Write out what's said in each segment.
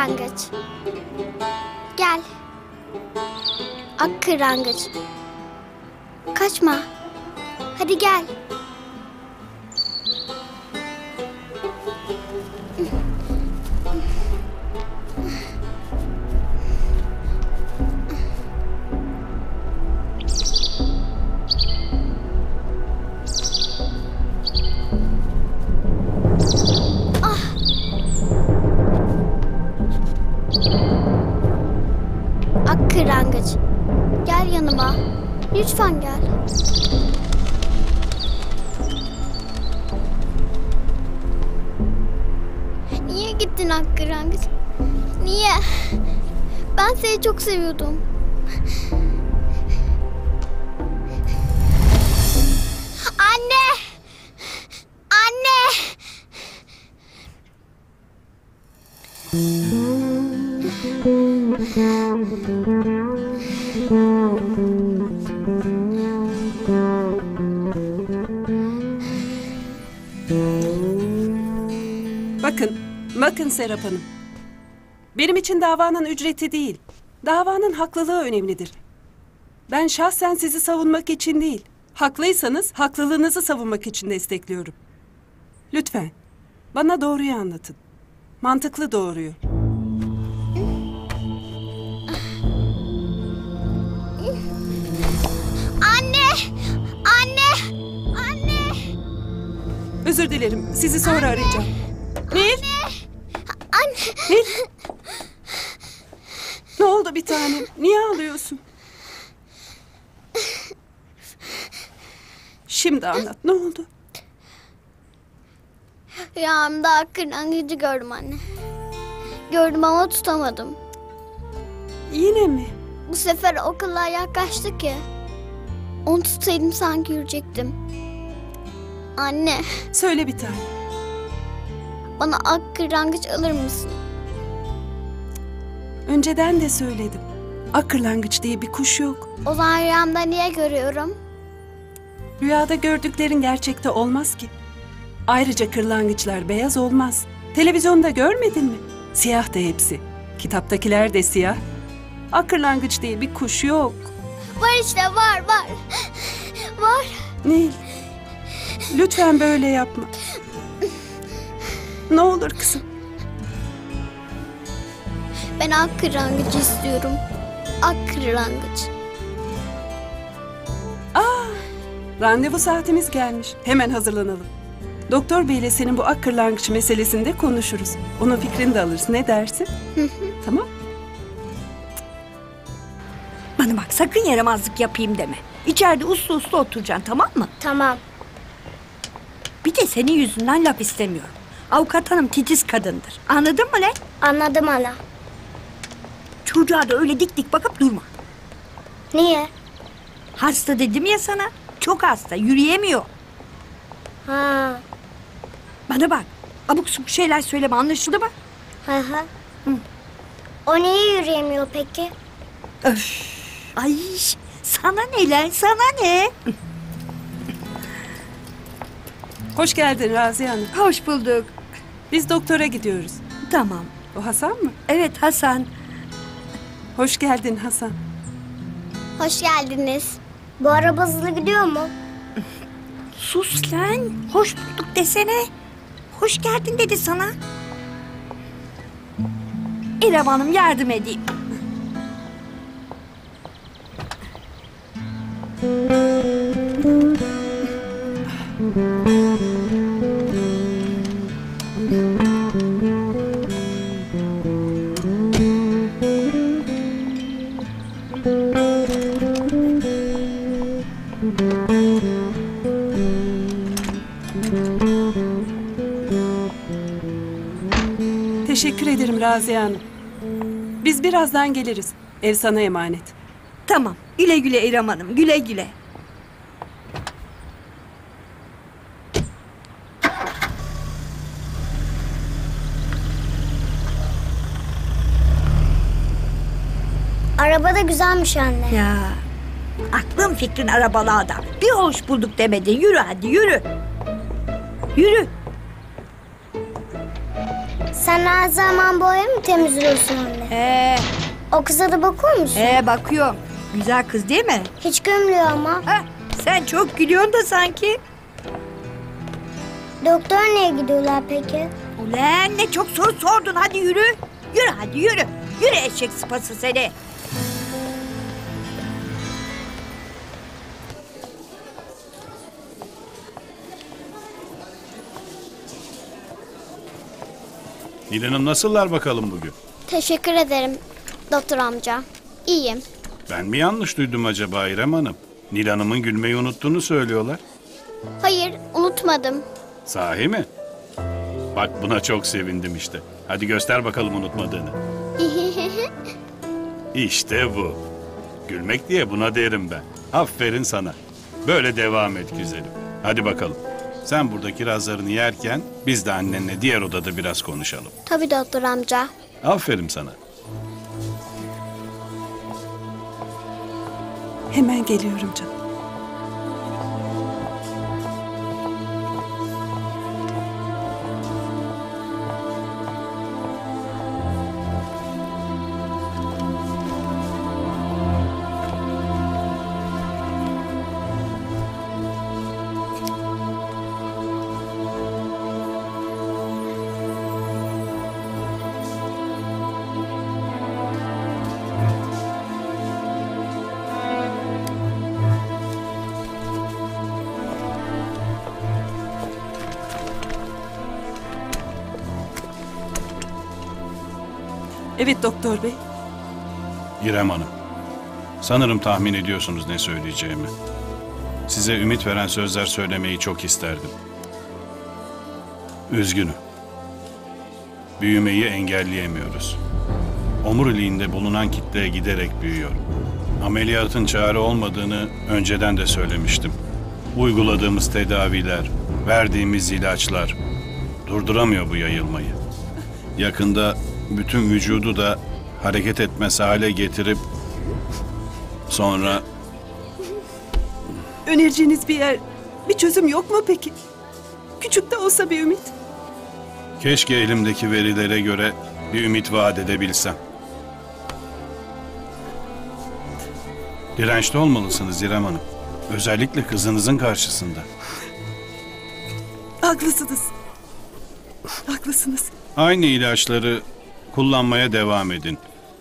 kırlangıç. Gel. Ak kırlangıç. Kaçma. Hadi gel. Ak kırlangıç. Gel yanıma. Lütfen gel. Niye gittin ak kırlangıç? Niye? Ben seni çok seviyordum. Anne! Anne! Bakın Serap Hanım. Benim için davanın ücreti değil, davanın haklılığı önemlidir. Ben şahsen sizi savunmak için değil, haklıysanız haklılığınızı savunmak için destekliyorum. Lütfen, bana doğruyu anlatın. Mantıklı doğruyu. Anne! Anne! Anne! Özür dilerim, sizi sonra arayacağım. Nil! Anne! Nil! Ne oldu bir tanem? Niye ağlıyorsun? Şimdi anlat, ne oldu? Rüyamda ak kırlangıcı gördüm anne. Gördüm ama tutamadım. Yine mi? Bu sefer o kadar yaklaştı ki. Onu tutsaydım sanki yürüyecektim. Anne, Söyle bir tanem. bana ak kırlangıç alır mısın? Önceden de söyledim. Ak kırlangıç diye bir kuş yok. O zaman rüyamda niye görüyorum? Rüyada gördüklerin gerçekte olmaz ki. Ayrıca kırlangıçlar beyaz olmaz. Televizyonda görmedin mi? Siyah da hepsi. Kitaptakiler de siyah. Ak kırlangıç diye bir kuş yok. Var işte, var. Var. Nil, lütfen böyle yapma. Ne olur kızım. Ben ak kırlangıcı istiyorum. Ak kırlangıç. Randevu saatimiz gelmiş. Hemen hazırlanalım. Doktor beyle senin bu ak kırlangıç meselesinde konuşuruz. Onun fikrini de alırız. Ne dersin? Tamam. Bana bak, sakın yaramazlık yapayım deme. İçeride uslu uslu oturacaksın, tamam mı? Tamam. Bir de senin yüzünden laf istemiyorum. Avukat hanım titiz kadındır. Anladın mı lan? Anladım ana. Çocuğa da öyle dik dik bakıp durma. Niye? Hasta dedim ya sana. Çok hasta, yürüyemiyor. Ha. Bana bak, abuk subuk şeyler söyleme, anlaşıldı mı? Hı. O niye yürüyemiyor peki? Öf. Ay, sana ne lan, sana ne? Hoş geldin Raziye Hanım. Hoş bulduk. Biz doktora gidiyoruz. Tamam. O Hasan mı? Evet Hasan. Hoş geldin Hasan. Hoş geldiniz. Bu araba hızlı gidiyor mu? Sus lan. Hoş bulduk desene. Hoş geldin dedi sana. İrem Hanım, yardım edeyim. Teşekkür ederim Raziye Hanım. Biz birazdan geliriz. Ev sana emanet. Tamam. Güle güle İrem Hanım, güle güle. Araba da güzelmiş anne. Ya, aklın fikrin arabalı adam. Bir hoş bulduk demedin. Yürü hadi, yürü. Yürü. Sen her zaman boya mı temizliyorsun anne? O kıza da bakıyor musun? Bakıyorum. Güzel kız değil mi? Hiç gömülüyor ama. Sen çok gülüyorsun da sanki. Doktor neye gidiyorlar peki? Ulan ne çok soru sordun. Hadi yürü. Yürü hadi yürü. Yürü eşek sıpası seni. Nil Hanım nasıllar bakalım bugün? Teşekkür ederim doktor amca. İyiyim. Ben mi yanlış duydum acaba İrem Hanım? Nil Hanım'ın gülmeyi unuttuğunu söylüyorlar. Hayır, unutmadım. Sahi mi? Bak buna çok sevindim işte. Hadi göster bakalım unutmadığını. İşte bu. Gülmek diye buna derim ben. Aferin sana. Böyle devam et güzelim. Hadi bakalım. Sen burada kirazlarını yerken biz de annenle diğer odada biraz konuşalım. Tabii doktor amca. Aferin sana. Hemen geliyorum canım. Evet doktor bey. İrem Hanım, sanırım tahmin ediyorsunuz ne söyleyeceğimi. Size ümit veren sözler söylemeyi çok isterdim. Üzgünüm. Büyümeyi engelleyemiyoruz. Omuriliğinde bulunan kitle giderek büyüyor. Ameliyatın çare olmadığını önceden de söylemiştim. Uyguladığımız tedaviler, verdiğimiz ilaçlar durduramıyor bu yayılmayı. Yakında bütün vücudu da hareket etmez hale getirip sonra... Önereceğiniz bir yer, bir çözüm yok mu peki? Küçük de olsa bir ümit. Keşke elimdeki verilere göre bir ümit vaat edebilsem. Dirençli olmalısınız İrem Hanım. Özellikle kızınızın karşısında. Haklısınız. Haklısınız. Aynı ilaçları kullanmaya devam edin.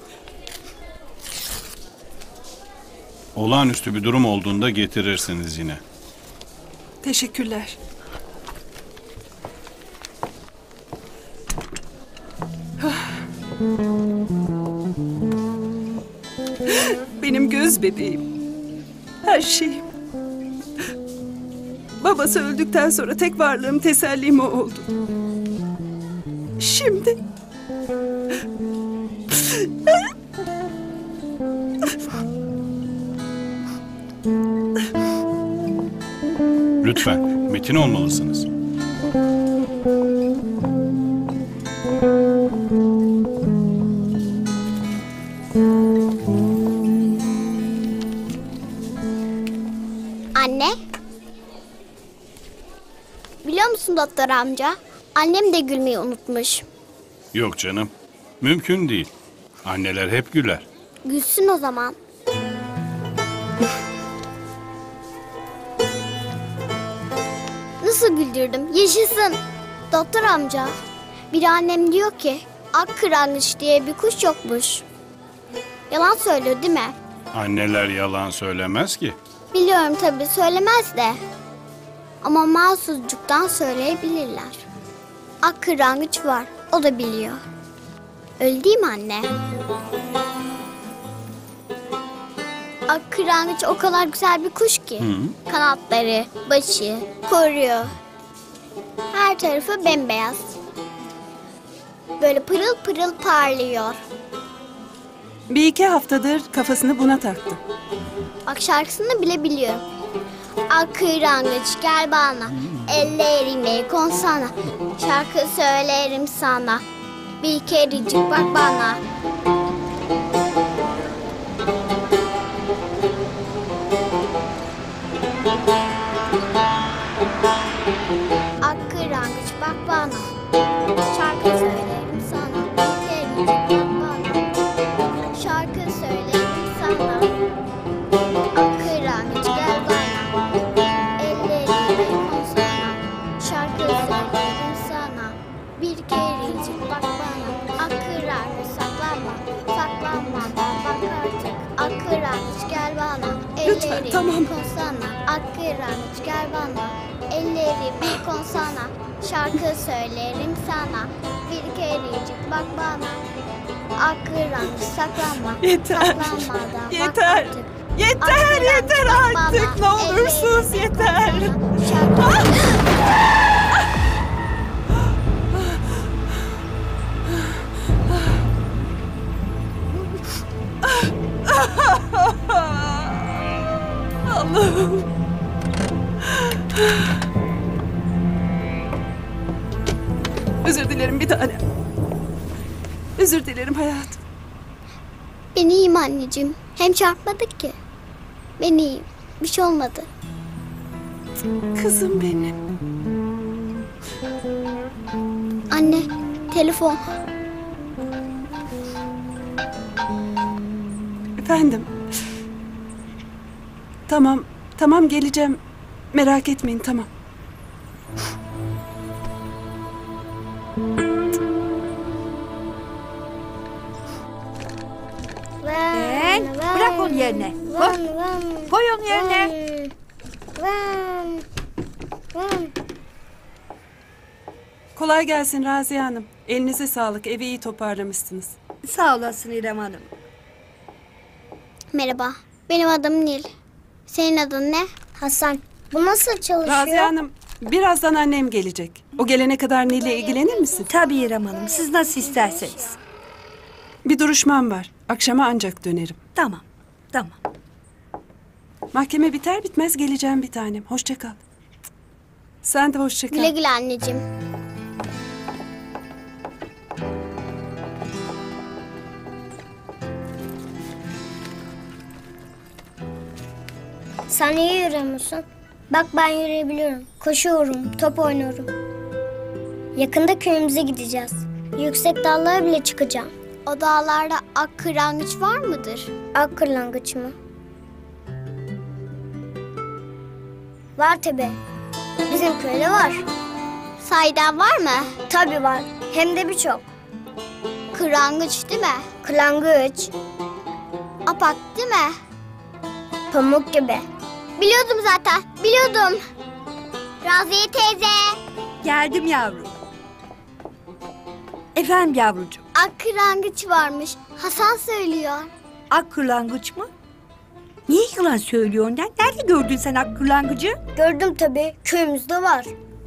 Olağanüstü bir durum olduğunda getirirsiniz yine. Teşekkürler. Benim göz bebeğim. Her şeyim. Babası öldükten sonra tek varlığım, tesellim o oldu. Şimdi... Lütfen, metin olmalısınız. Anne. Biliyor musun doktor amca? Annem de gülmeyi unutmuş. Yok canım, mümkün değil. Anneler hep güler. Gülsün o zaman. Nasıl güldürdüm? Yaşasın. Doktor amca, bir annem diyor ki akkırangıç diye bir kuş yokmuş. Yalan söylüyor değil mi? Anneler yalan söylemez ki. Biliyorum tabii söylemez de. Ama mahsuzcuktan söyleyebilirler. Akkırangıç var, o da biliyor. Öyle değil mi anne? Akkırangıç o kadar güzel bir kuş ki. Kanatları, başı, koruyor. Her tarafı bembeyaz. Böyle pırıl pırıl parlıyor. Bir iki haftadır kafasını buna taktı. Bak şarkısını bile biliyorum. Akkırangıç gel bana, ellerimi konsana. Şarkı söylerim sana, bir kerecik bak bana. Akkırangıç bak bana, şarkı söylerim konsana. Kıranç gel bana. Ellerimi konsana. Şarkı söylerim sana. Bir kerecik bak bana. Kıranç saklanma. Saklanma da bak artık. Kıranç gel bana. Lütfen, Ellerimi tamam. konsana. Kıranç gel bana. Ellerimi konsana. Şarkı söylerim sana. Bir kerecik bak bana. Akıranç saklanma. Yeter. Saklanma da bak Yeter. artık. Yeter, Akıranç yeter bak artık. bana. Ne olursunuz Ellerimi yeter. konsana. Şarkı... Allah'ım. Özür dilerim bir tane. Özür dilerim hayatım. Ben iyiyim anneciğim. Hem çarpmadık ki. Ben iyiyim. Bir şey olmadı. Kızım benim. Anne, telefon. Efendim. Tamam, tamam geleceğim. Merak etmeyin tamam. Bırak onu yerine. Koy, koy onu yerine. Kolay gelsin Raziye Hanım. Elinize sağlık. Evi iyi toparlamışsınız. Sağ olasın İrem Hanım. Merhaba. Benim adım Nil. Senin adın ne? Hasan, bu nasıl çalışıyor? Raziye Hanım, birazdan annem gelecek. O gelene kadar Nil'le ilgilenir misin? Tabii İrem Hanım, siz nasıl isterseniz. Bir duruşmam var. Akşama ancak dönerim. Tamam, tamam. Mahkeme biter bitmez geleceğim bir tanem. Hoşça kal. Sen de hoşça kal. Güle güle anneciğim. Sen iyi yürüyorsun. Bak ben yürüyebiliyorum. Koşuyorum, top oynuyorum. Yakında köyümüze gideceğiz. Yüksek dağlara bile çıkacağım. O dağlarda ak kırlangıç var mıdır? Ak kırlangıç mı? Var tabi. Bizim köyde var. Sahiden var mı? Tabi var. Hem de birçok. Kırlangıç değil mi? Kırlangıç, Apak değil mi? pamuk gibi. Biliyordum zaten. Biliyordum. Raziye teyze. Geldim yavrum. Efendim yavrucuğum, Ak kırlangıç varmış. Hasan söylüyor. ak kırlangıç mı? Niye yalan söylüyorsun lan? Nerede gördün sen ak kırlangıcı? Gördüm tabi. Köyümüzde var.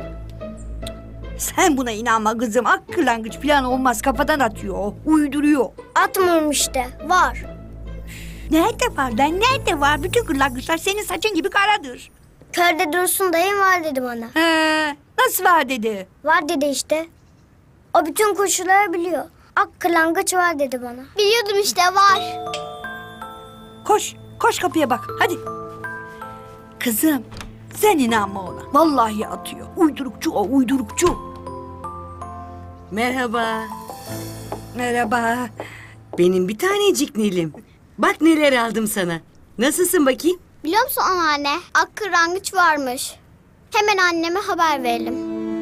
Sen buna inanma kızım. Ak kırlangıç falan olmaz, kafadan atıyor o. Uyduruyor. Atmıyorum işte. Var. Nerede var lan? Nerede var? Bütün kırlangıçlar senin saçın gibi karadır. Köyde Dursun dayım var dedi bana. He, nasıl var dedi? Var dedi işte. O bütün koşulları biliyor. Ak kırlangıç var dedi bana. Biliyordum işte var. Koş, koş kapıya bak. Hadi. Kızım, sen inanma ona. Vallahi atıyor. Uydurukçu o, uydurukçu. Merhaba. Merhaba. Benim bir tanecik Nil'im. Bak neler aldım sana. Nasılsın bakayım? Biliyor musun anneanne? Ak kırlangıç varmış. Hemen anneme haber verelim.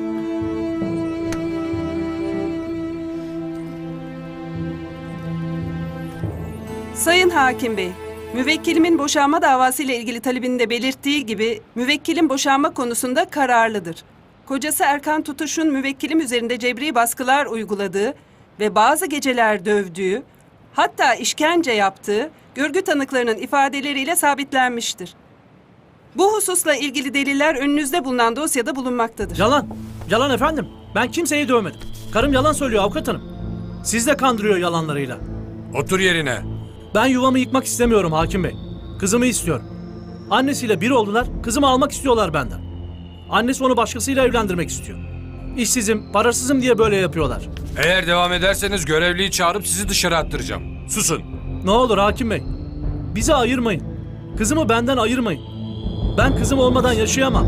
Sayın Hakim Bey, müvekkilimin boşanma davasıyla ilgili talebinde belirttiği gibi müvekkilim boşanma konusunda kararlıdır. Kocası Erkan Tutuş'un müvekkilim üzerinde cebri baskılar uyguladığı ve bazı geceler dövdüğü, hatta işkence yaptığı görgü tanıklarının ifadeleriyle sabitlenmiştir. Bu hususla ilgili deliller önünüzde bulunan dosyada bulunmaktadır. Yalan. Yalan efendim. Ben kimseyi dövmedim. Karım yalan söylüyor avukat hanım. Siz de kandırıyor yalanlarıyla. Otur yerine. Ben yuvamı yıkmak istemiyorum hakim bey. Kızımı istiyorum. Annesiyle bir oldular, kızımı almak istiyorlar benden. Annesi onu başkasıyla evlendirmek istiyor. İşsizim, parasızım diye böyle yapıyorlar. Eğer devam ederseniz görevliyi çağırıp sizi dışarı attıracağım. Susun. Ne olur hakim bey. Bizi ayırmayın. Kızımı benden ayırmayın. Ben kızım olmadan yaşayamam.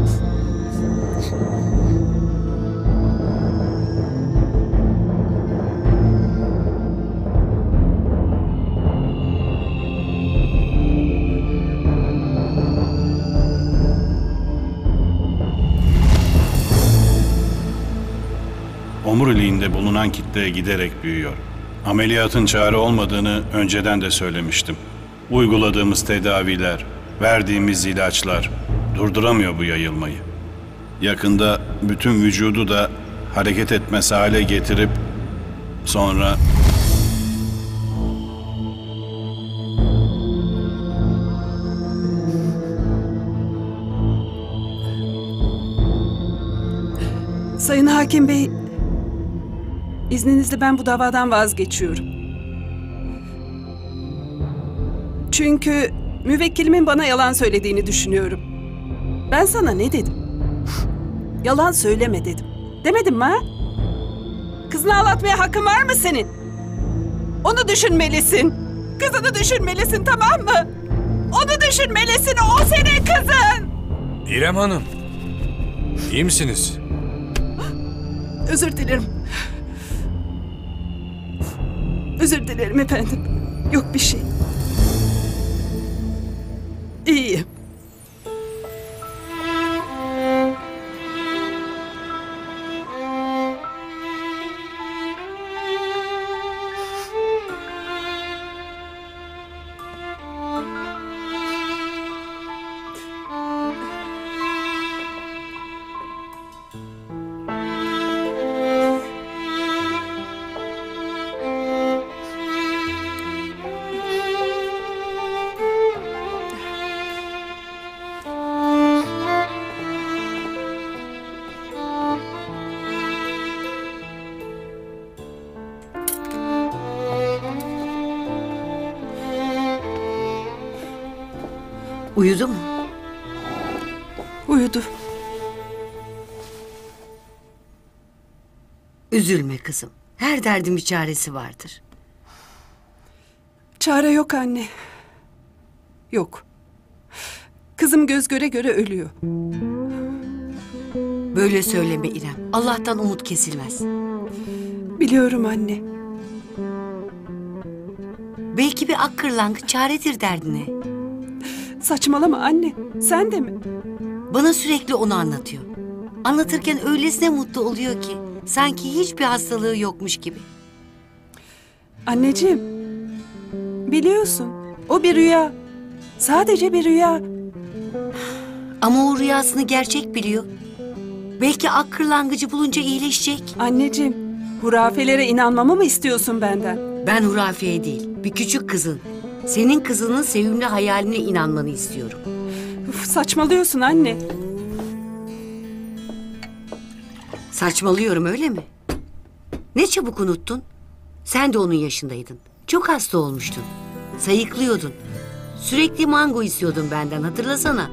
omuriliğinde bulunan kitle giderek büyüyor. Ameliyatın çare olmadığını önceden de söylemiştim. Uyguladığımız tedaviler, verdiğimiz ilaçlar durduramıyor bu yayılmayı. Yakında bütün vücudu da hareket etmez hale getirip sonra... Sayın Hakim Bey, izninizle ben bu davadan vazgeçiyorum. Çünkü müvekkilimin bana yalan söylediğini düşünüyorum. Ben sana ne dedim? Yalan söyleme dedim. Demedim mi ha? Kızını ağlatmaya hakkın var mı senin? Onu düşünmelisin. Kızını düşünmelisin, tamam mı? Onu düşünmelisin, o senin kızın. İrem Hanım. İyi misiniz? Özür dilerim. Özür dilerim efendim. Yok bir şey. İyiyim. Uyudu mu? Uyudu. Üzülme kızım. Her derdin bir çaresi vardır. Çare yok anne. Yok. Kızım göz göre göre ölüyor. Böyle söyleme İrem. Allah'tan umut kesilmez. Biliyorum anne. Belki bir ak kırlangıç çaredir derdine. Saçmalama anne. Sen de mi? Bana sürekli onu anlatıyor. Anlatırken öylesine mutlu oluyor ki. Sanki hiçbir hastalığı yokmuş gibi. Anneciğim. Biliyorsun. O bir rüya. Sadece bir rüya. Ama o rüyasını gerçek biliyor. Belki ak kırlangıcı bulunca iyileşecek. Anneciğim. Hurafelere inanmamı mı istiyorsun benden? Ben hurafeye değil, bir küçük kızın. Senin kızının sevimli hayaline inanmanı istiyorum. Uf, saçmalıyorsun anne. Saçmalıyorum öyle mi? Ne çabuk unuttun? Sen de onun yaşındaydın. Çok hasta olmuştun. Sayıklıyordun. Sürekli mango istiyordun benden, hatırlasana.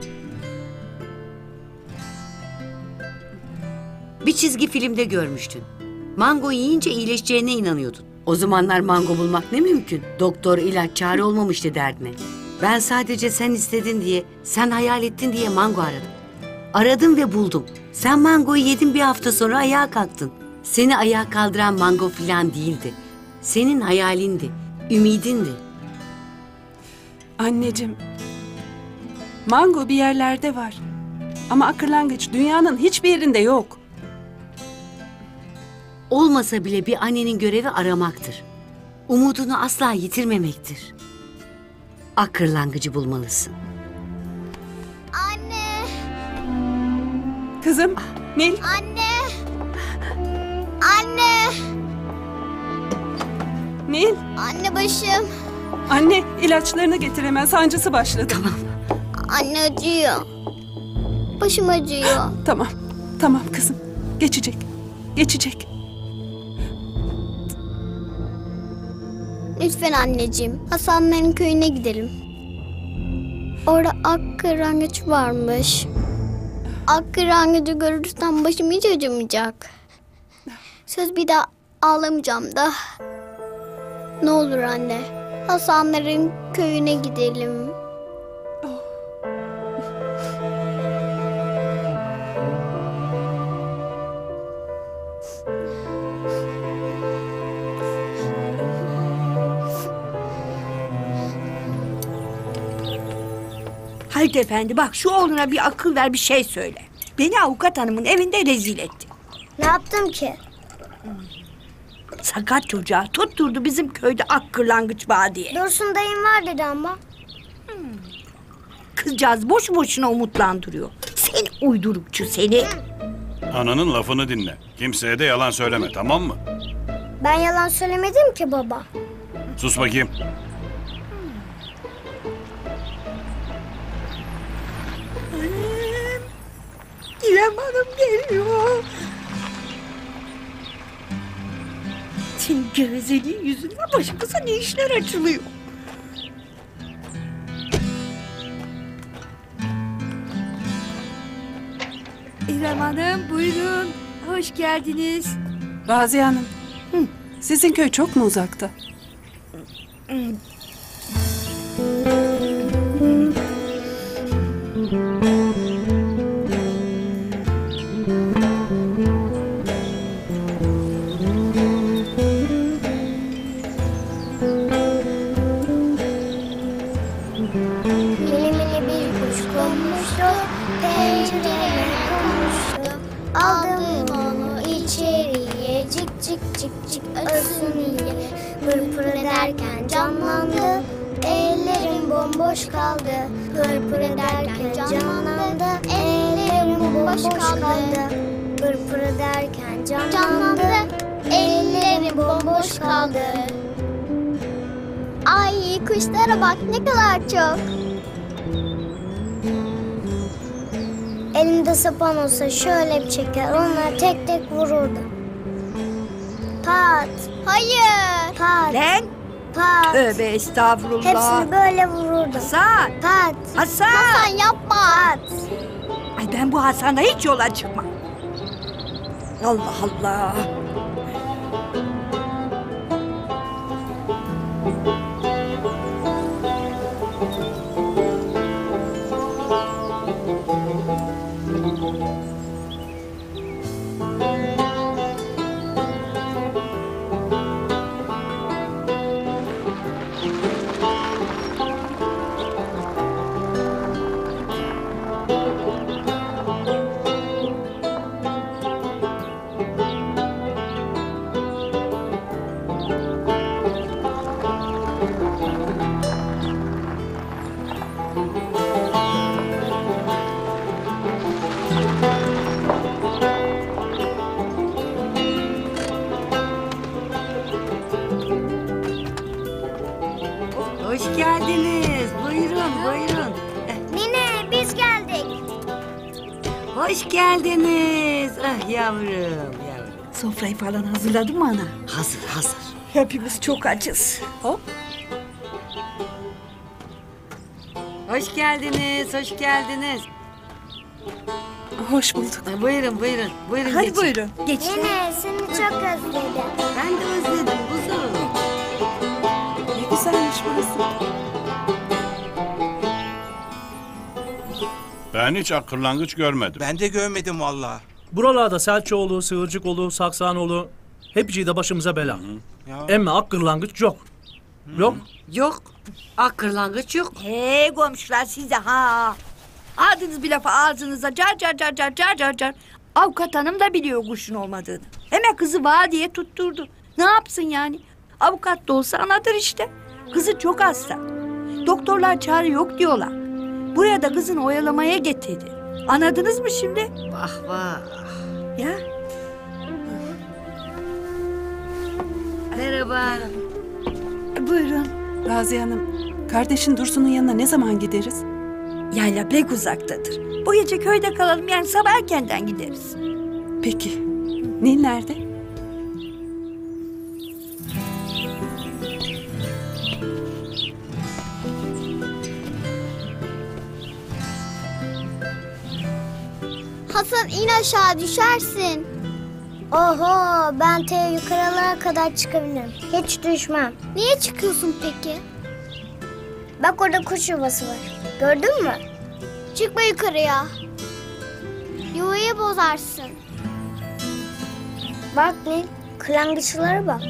Bir çizgi filmde görmüştün. Mango yiyince iyileşeceğine inanıyordun. O zamanlar mango bulmak ne mümkün? Doktor, ilaç, çare olmamıştı derdine. Ben sadece sen istedin diye, sen hayal ettin diye mango aradım. Aradım ve buldum. Sen mangoyu yedin, bir hafta sonra ayağa kalktın. Seni ayağa kaldıran mango filan değildi. Senin hayalindi, ümidindi. Anneciğim. Mango bir yerlerde var. Ama akırlangıç dünyanın hiçbir yerinde yok. Olmasa bile bir annenin görevi aramaktır. Umudunu asla yitirmemektir. Ak kırlangıcı bulmalısın. Anne, Kızım, Nil. anne. Anne, Nil. anne başım. Anne, ilaçlarını getir hemen. Sancısı başladı. Tamam. Anne acıyor. Başım acıyor. Tamam. Tamam kızım. Geçecek. Geçecek. Lütfen anneciğim, Hasanların köyüne gidelim. Orada ak kırlangıç varmış. Ak kırlangıcı görürsem başım hiç acımayacak. Söz bir daha ağlamayacağım da. Ne olur anne, Hasanların köyüne gidelim. Halit Efendi bak şu oğluna bir akıl ver, bir şey söyle. Beni avukat hanımın evinde rezil etti. Ne yaptım ki? Sakat çocuğa tutturdu bizim köyde ak kırlangıç var diye. Dursun dayım var dedi ama. Kızcağız boşu boşuna umutlandırıyor. Seni uydurukçu seni. Ananın lafını dinle. Kimseye de yalan söyleme, tamam mı? Ben yalan söylemedim ki baba. Sus bakayım. İrem Hanım geliyor. Senin gevezeliğin yüzünden başımıza ne işler açılıyor. İrem Hanım buyurun. Hoş geldiniz. Raziye Hanım. Sizin köy çok mu uzakta? Mini mini bir kuş konmuştu, pencereme konmuştu. Aldım onu içeriye, cik cik cik cik ölsün diye. Pır pır ederken canlandı, ellerim bomboş kaldı. Pır pır ederken canlandı, ellerim bomboş kaldı. Pır pır ederken canlandı, ellerim bomboş kaldı. Ay kuşlara bak ne kadar çok. Elimde sapan olsa şöyle bir çeker, onları tek tek vururdu. Pat, Hayır. pat, Lan pat. tövbe estağfurullah. Hepsini böyle vururdu. Hasan. Pat, Hasan. Hasan yapma. pat. Ay ben bu Hasan'da hiç yola çıkmam. Allah Allah. Hoş geldiniz. Buyurun, buyurun. Nine biz geldik. Hoş geldiniz. Ah yavrum, yavrum. Sofrayı falan hazırladın mı ana? Hazır, hazır. Hepimiz çok açız. Hop. Hoş geldiniz, hoş geldiniz. Hoş bulduk. Buyurun, buyurun. Buyurun Hadi geçin. buyurun. Geç. Nine seni çok özledim. Ben de özledim kuzum. Ne güzelmiş burası. Ben hiç akırlangıç görmedim. Ben de görmedim valla. Buralarda Selçoğlu, Sığırcıkoğlu, Saksanoğlu hepsi de başımıza bela. Ya. Emme ak kırlangıç yok. Yok. Yok. Ak kırlangıç yok. Hey komşular size ha. Aldınız bir lafı ağzınıza car car car car car car car. Avukat hanım da biliyor kuşun olmadığını. Hemen kızı var diye tutturdu. Ne yapsın yani? Avukat da olsa anadır işte. Kızı çok hasta. Doktorlar çare yok diyorlar. Buraya da kızını oyalamaya getirdi. Anladınız mı şimdi? Vah vah. Ya Merhaba. buyurun. Raziye Hanım, kardeşin Dursun'un yanına ne zaman gideriz? Yayla pek uzaktadır. Bu gece köyde kalalım yani sabah erkenden gideriz. Peki. Nil nerede? Hasan in aşağı düşersin. Oho ben te yukarılara kadar çıkabilirim. Hiç düşmem. Niye çıkıyorsun peki? Bak orada kuş yuvası var. Gördün mü? Çıkma yukarıya. Yuvayı bozarsın. Bak Nil, kırlangıçlara bak.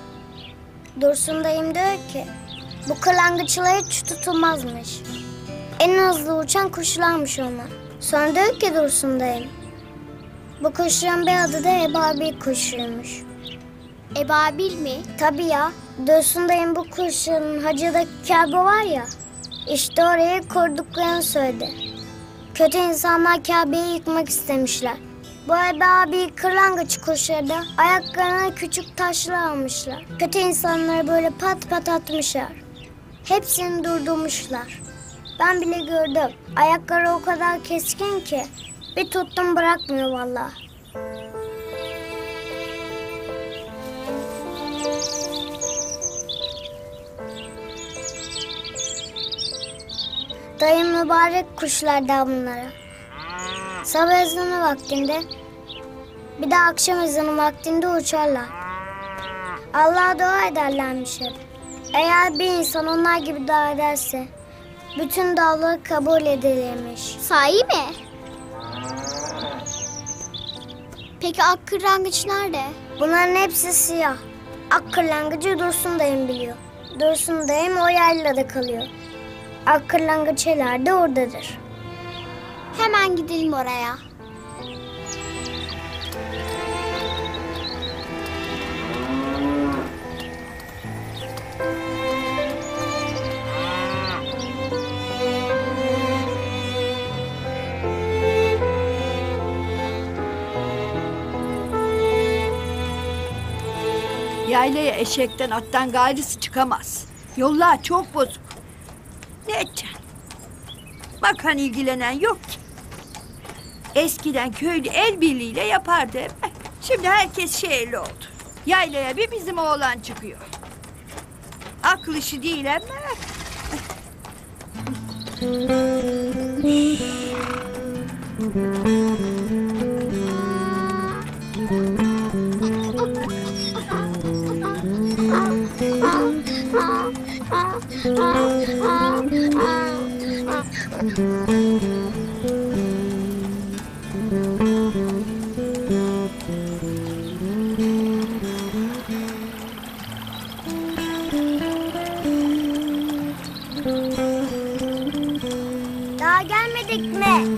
Dursun dayım diyor ki bu kırlangıçlar hiç tutulmazmış. En hızlı uçan kuşlarmış onlar. Sonra diyor ki Dursun dayım. Bu kuşların bir adı da ebabil kuşuymuş. Ebabil mi? Tabii ya. Dursun dayım bu kuşların hacıdaki Kabe var ya. İşte oraya kurduklarını söyledi. Kötü insanlar Kabe'yi yıkmak istemişler. Bu ebabil kırlangıç kuşları da ayaklarına küçük taşlar almışlar. Kötü insanları böyle pat pat atmışlar. Hepsini durdurmuşlar. Ben bile gördüm. Ayakları o kadar keskin ki bir tuttum bırakmıyor vallahi. Dayım mübarek kuşlar da bunlara. Sabah ezanı vaktinde bir de akşam ezanı vaktinde uçarlar. Allah'a dua ederlermiş hep. Eğer bir insan onlar gibi dua ederse bütün duaları kabul edilirmiş. Sahi mi? Peki ak kırlangıç nerede? Bunların hepsi siyah. Ak kırlangıcı Dursun dayım biliyor. Dursun dayım o yaylada kalıyor. Ak kırlangıçlar da oradadır. Hemen gidelim oraya. Yaylaya eşekten attan gayrısı çıkamaz. Yollar çok bozuk. Ne edeceksin? Bakan ilgilenen yok ki. Eskiden köylü el birliğiyle yapardı hep. Şimdi herkes şehirli oldu. Yaylaya bir bizim oğlan çıkıyor. Akıl işi değil ama. Daha gelmedik mi?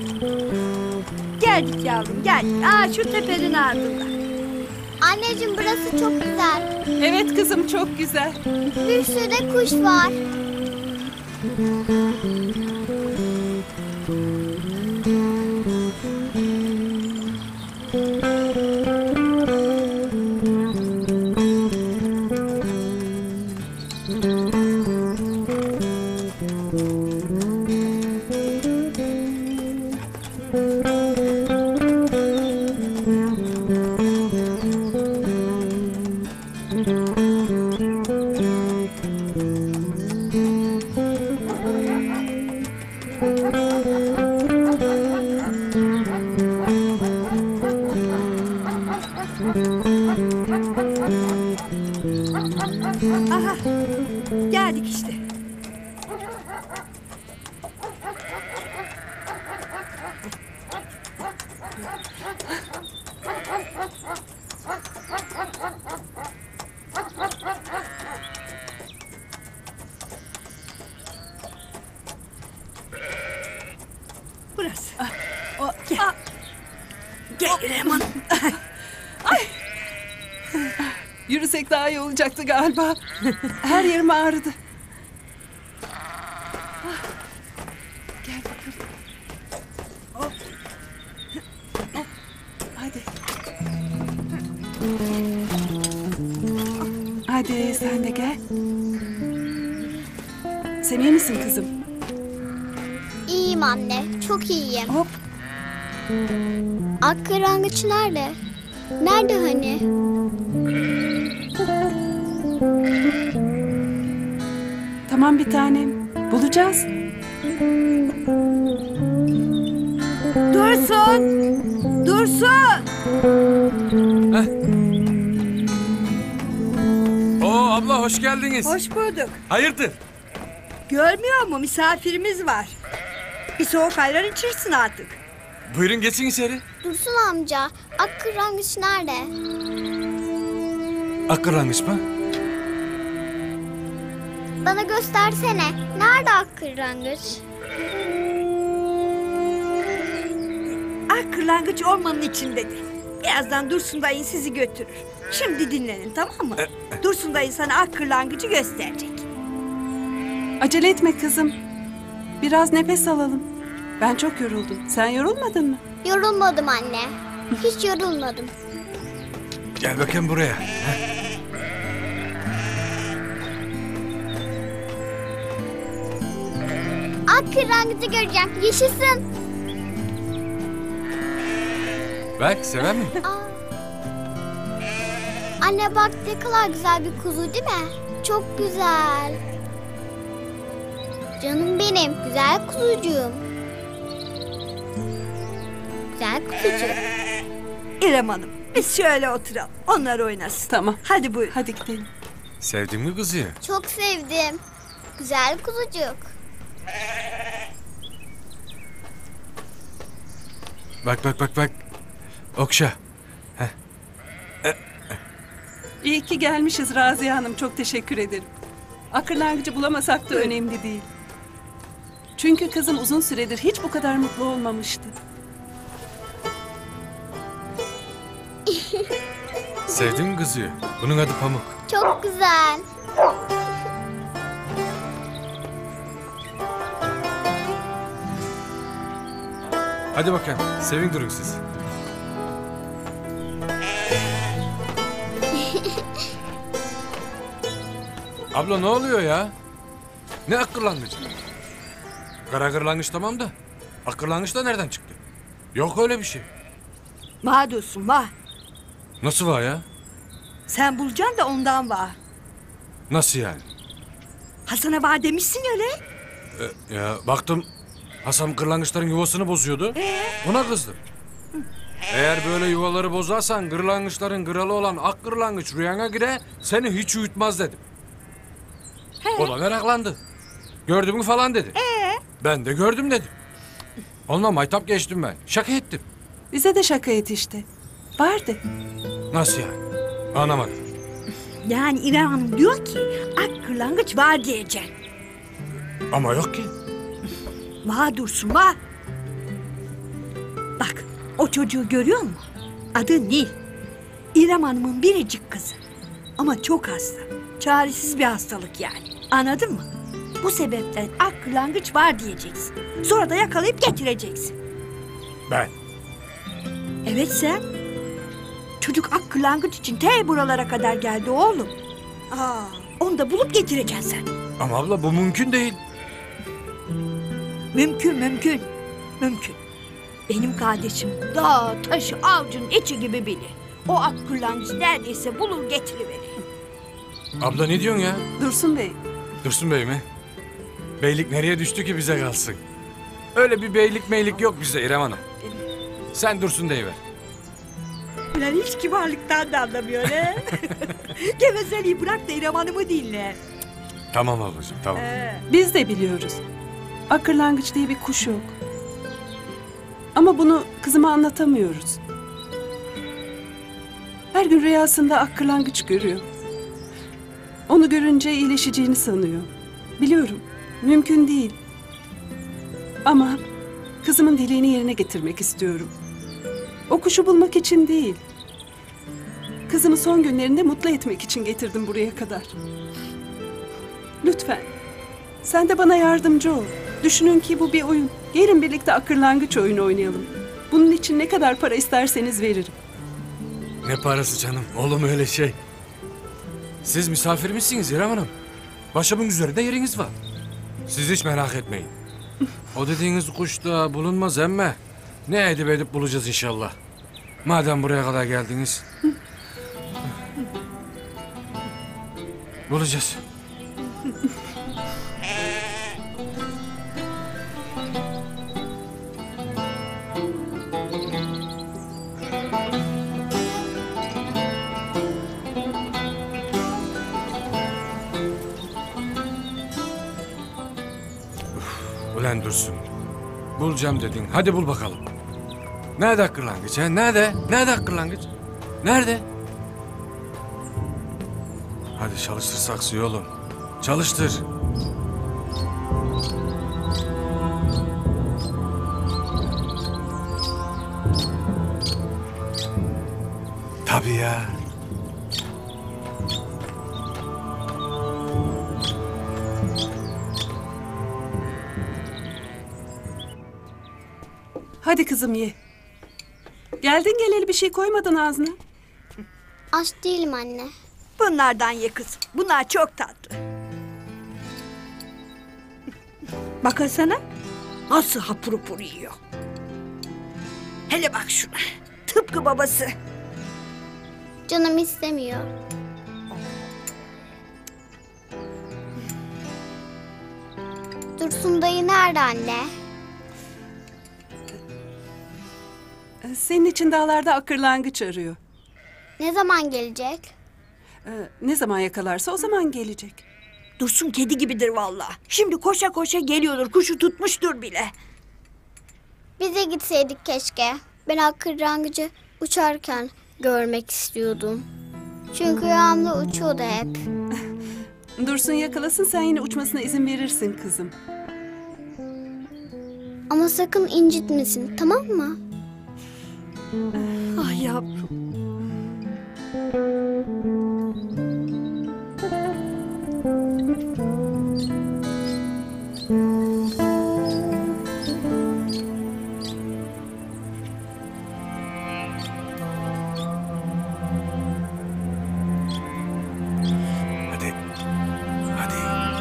Geldik yavrum geldik. Aa şu tepenin ardında. Anneciğim burası çok güzel. Evet kızım, çok güzel. Bir sürü de kuş var. Aha geldik işte. Burası. Gel. Gel Leman. Yürüsek daha iyi olacaktı galiba. Her yerim ağrıdı. Gel bakalım. Hop. Hop. Hadi. Hadi sen de gel. Sen iyi misin kızım? İyiyim anne, çok iyiyim. Hop. Ak kırlangıç nerede? Nerede hani? Tamam bir tanem. Bulacağız. Dursun. Dursun. Oo abla hoş geldiniz. Hoş bulduk. Hayırdır? Görmüyor mu misafirimiz var. Bir soğuk ayran içirsin artık. Buyurun geçin içeri. Dursun amca, ak kırlangıç nerede? Akırlanmış mı? Bana göstersene. Nerede ak kırlangıç? kırlangıç ormanın içindedir. Birazdan Dursun dayın sizi götürür. Şimdi dinlenin, tamam mı? Dursun dayı sana kırlangıcı gösterecek. Acele etme kızım. Biraz nefes alalım. Ben çok yoruldum. Sen yorulmadın mı? Yorulmadım anne. Hiç yorulmadım. Gel bakayım buraya. Ak kırlangıcı göreceğim. Yaşasın. Bak sever mi? Anne bak ne kadar güzel bir kuzu değil mi? Çok güzel. Canım benim, güzel kuzucuğum. Güzel kuzucuğum. İrem Hanım, biz şöyle oturalım. Onlar oynasın. Tamam. Hadi buyurun. Hadi gidelim. Sevdin mi kızı? Çok sevdim. Güzel kuzucuk. Bak. Okşa. İyi ki gelmişiz Raziye Hanım. Çok teşekkür ederim. Akırlangıcı bulamasak da önemli değil. Çünkü kızım uzun süredir hiç bu kadar mutlu olmamıştı. Sevdin mi kızı? Bunun adı Pamuk. Çok güzel. Hadi bakayım. Sevin durun siz. Abla ne oluyor ya? Ne akırlangıcı? Kara kırlangıç tamam da akırlangıç da nereden çıktı? Yok öyle bir şey. Vah Dursun, vah. Nasıl var ya? Sen bulacaksın da ondan vah. Nasıl yani? Hasan'a vah demişsin öyle. Ya baktım Hasan kırlangıçların yuvasını bozuyordu. Ona kızdım. Eğer böyle yuvaları bozarsan kırlangıçların kralı olan ak kırlangıç rüyana gire seni hiç uyutmaz dedim. O da meraklandı. Gördün mü falan dedi. Ben de gördüm dedim. Onunla maytap geçtim ben. Şaka ettim. Bize de şaka et işte. Vardı. Nasıl yani? Anlamadım. Yani İrem Hanım diyor ki ak kırlangıç var diyeceksin. Ama yok ki. Vah Dursun, vah. Bak, o çocuğu görüyor musun? Adı Nil. İrem Hanım'ın biricik kızı. Ama çok hasta. Çaresiz bir hastalık yani. Anladın mı? Bu sebepten ak kırlangıç var diyeceksin. Sonra da yakalayıp getireceksin. Ben. Evet sen. Çocuk ak kırlangıç için te buralara kadar geldi oğlum. Onu da bulup getireceksin sen. Ama abla bu mümkün değil. Mümkün. Benim kardeşim dağ, taşı, avcunun içi gibi bilir. O ak kırlangıç neredeyse bulur getiriverir. Abla ne diyorsun ya? Dursun Bey. Dursun Bey mi? Beylik nereye düştü ki bize kalsın? Öyle bir beylik meylik yok bizde İrem Hanım. Sen Dursun deyiver. Ulan hiç kibarlıktan da anlamıyor he. Gevezeliği bırak da İrem Hanım'ı dinle. Tamam ablacığım tamam. Biz de biliyoruz. Akırlangıç diye bir kuş yok. Ama bunu kızıma anlatamıyoruz. Her gün rüyasında akırlangıç görüyor. Onu görünce iyileşeceğini sanıyor. Biliyorum, mümkün değil. Ama kızımın dileğini yerine getirmek istiyorum. O kuşu bulmak için değil. Kızımı son günlerinde mutlu etmek için getirdim buraya kadar. Lütfen, sen de bana yardımcı ol. Düşünün ki bu bir oyun. Gelin birlikte akırlangıç oyunu oynayalım. Bunun için ne kadar para isterseniz veririm. Ne parası canım? Olur mu öyle şey? Siz misafir misiniz İrem Hanım? Başımın üzerinde yeriniz var. Siz hiç merak etmeyin. O dediğiniz kuş da bulunmaz emme. Ne edip bulacağız inşallah. Madem buraya kadar geldiniz. Bulacağız. Ulan Dursun. Bulacağım dedin. Hadi bul bakalım. Nerede akırlangıç ha? Nerede? Nerede akırlangıç? Nerede? Hadi çalıştır saksıyı oğlum. Çalıştır. Tabii ya. Hadi kızım ye. Geldin geleli bir şey koymadın ağzına. Aç değilim anne. Bunlardan ye kızım. Bunlar çok tatlı. Bakasana. Nasıl hapur hapur yiyor. Hele bak şuna. Tıpkı babası. Canım istemiyor. Dursun dayı nerede anne? Senin için dağlarda akırlangıç arıyor. Ne zaman gelecek? Ne zaman yakalarsa o zaman gelecek. Dursun kedi gibidir vallahi. Şimdi koşa koşa geliyordur. Kuşu tutmuştur bile. Bize gitseydik keşke. Ben akırrangıcı uçarken görmek istiyordum. Çünkü rüyamda uçuyordu hep. Dursun yakalasın, sen yine uçmasına izin verirsin kızım. Ama sakın incitmesin, tamam mı? Ah yavrum. Hadi. Hadi.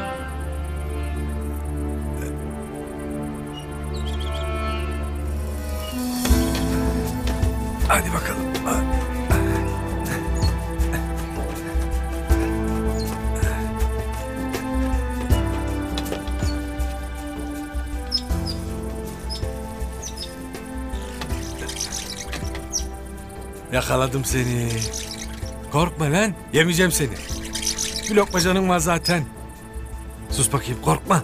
Hadi bakalım. Yakaladım seni. Korkma lan. Yemeyeceğim seni. Bir lokma canın var zaten. Sus bakayım, korkma.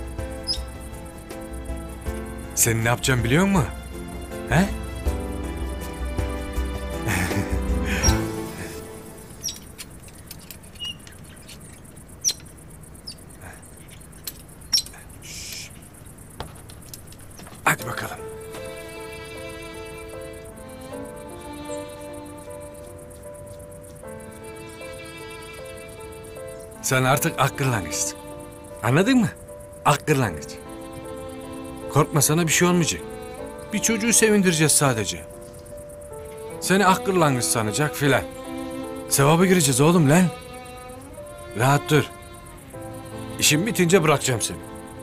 Sen ne yapacağım biliyor musun? He? Hadi bakalım. Sen artık akıllanırsın. Anladın mı? Akıllanırsın. Korkma, sana bir şey olmayacak. Bir çocuğu sevindireceğiz sadece. Seni akıllanmış sanacak filan. Sevaba gireceğiz oğlum lan. Rahat dur. İşim bitince bırakacağım seni.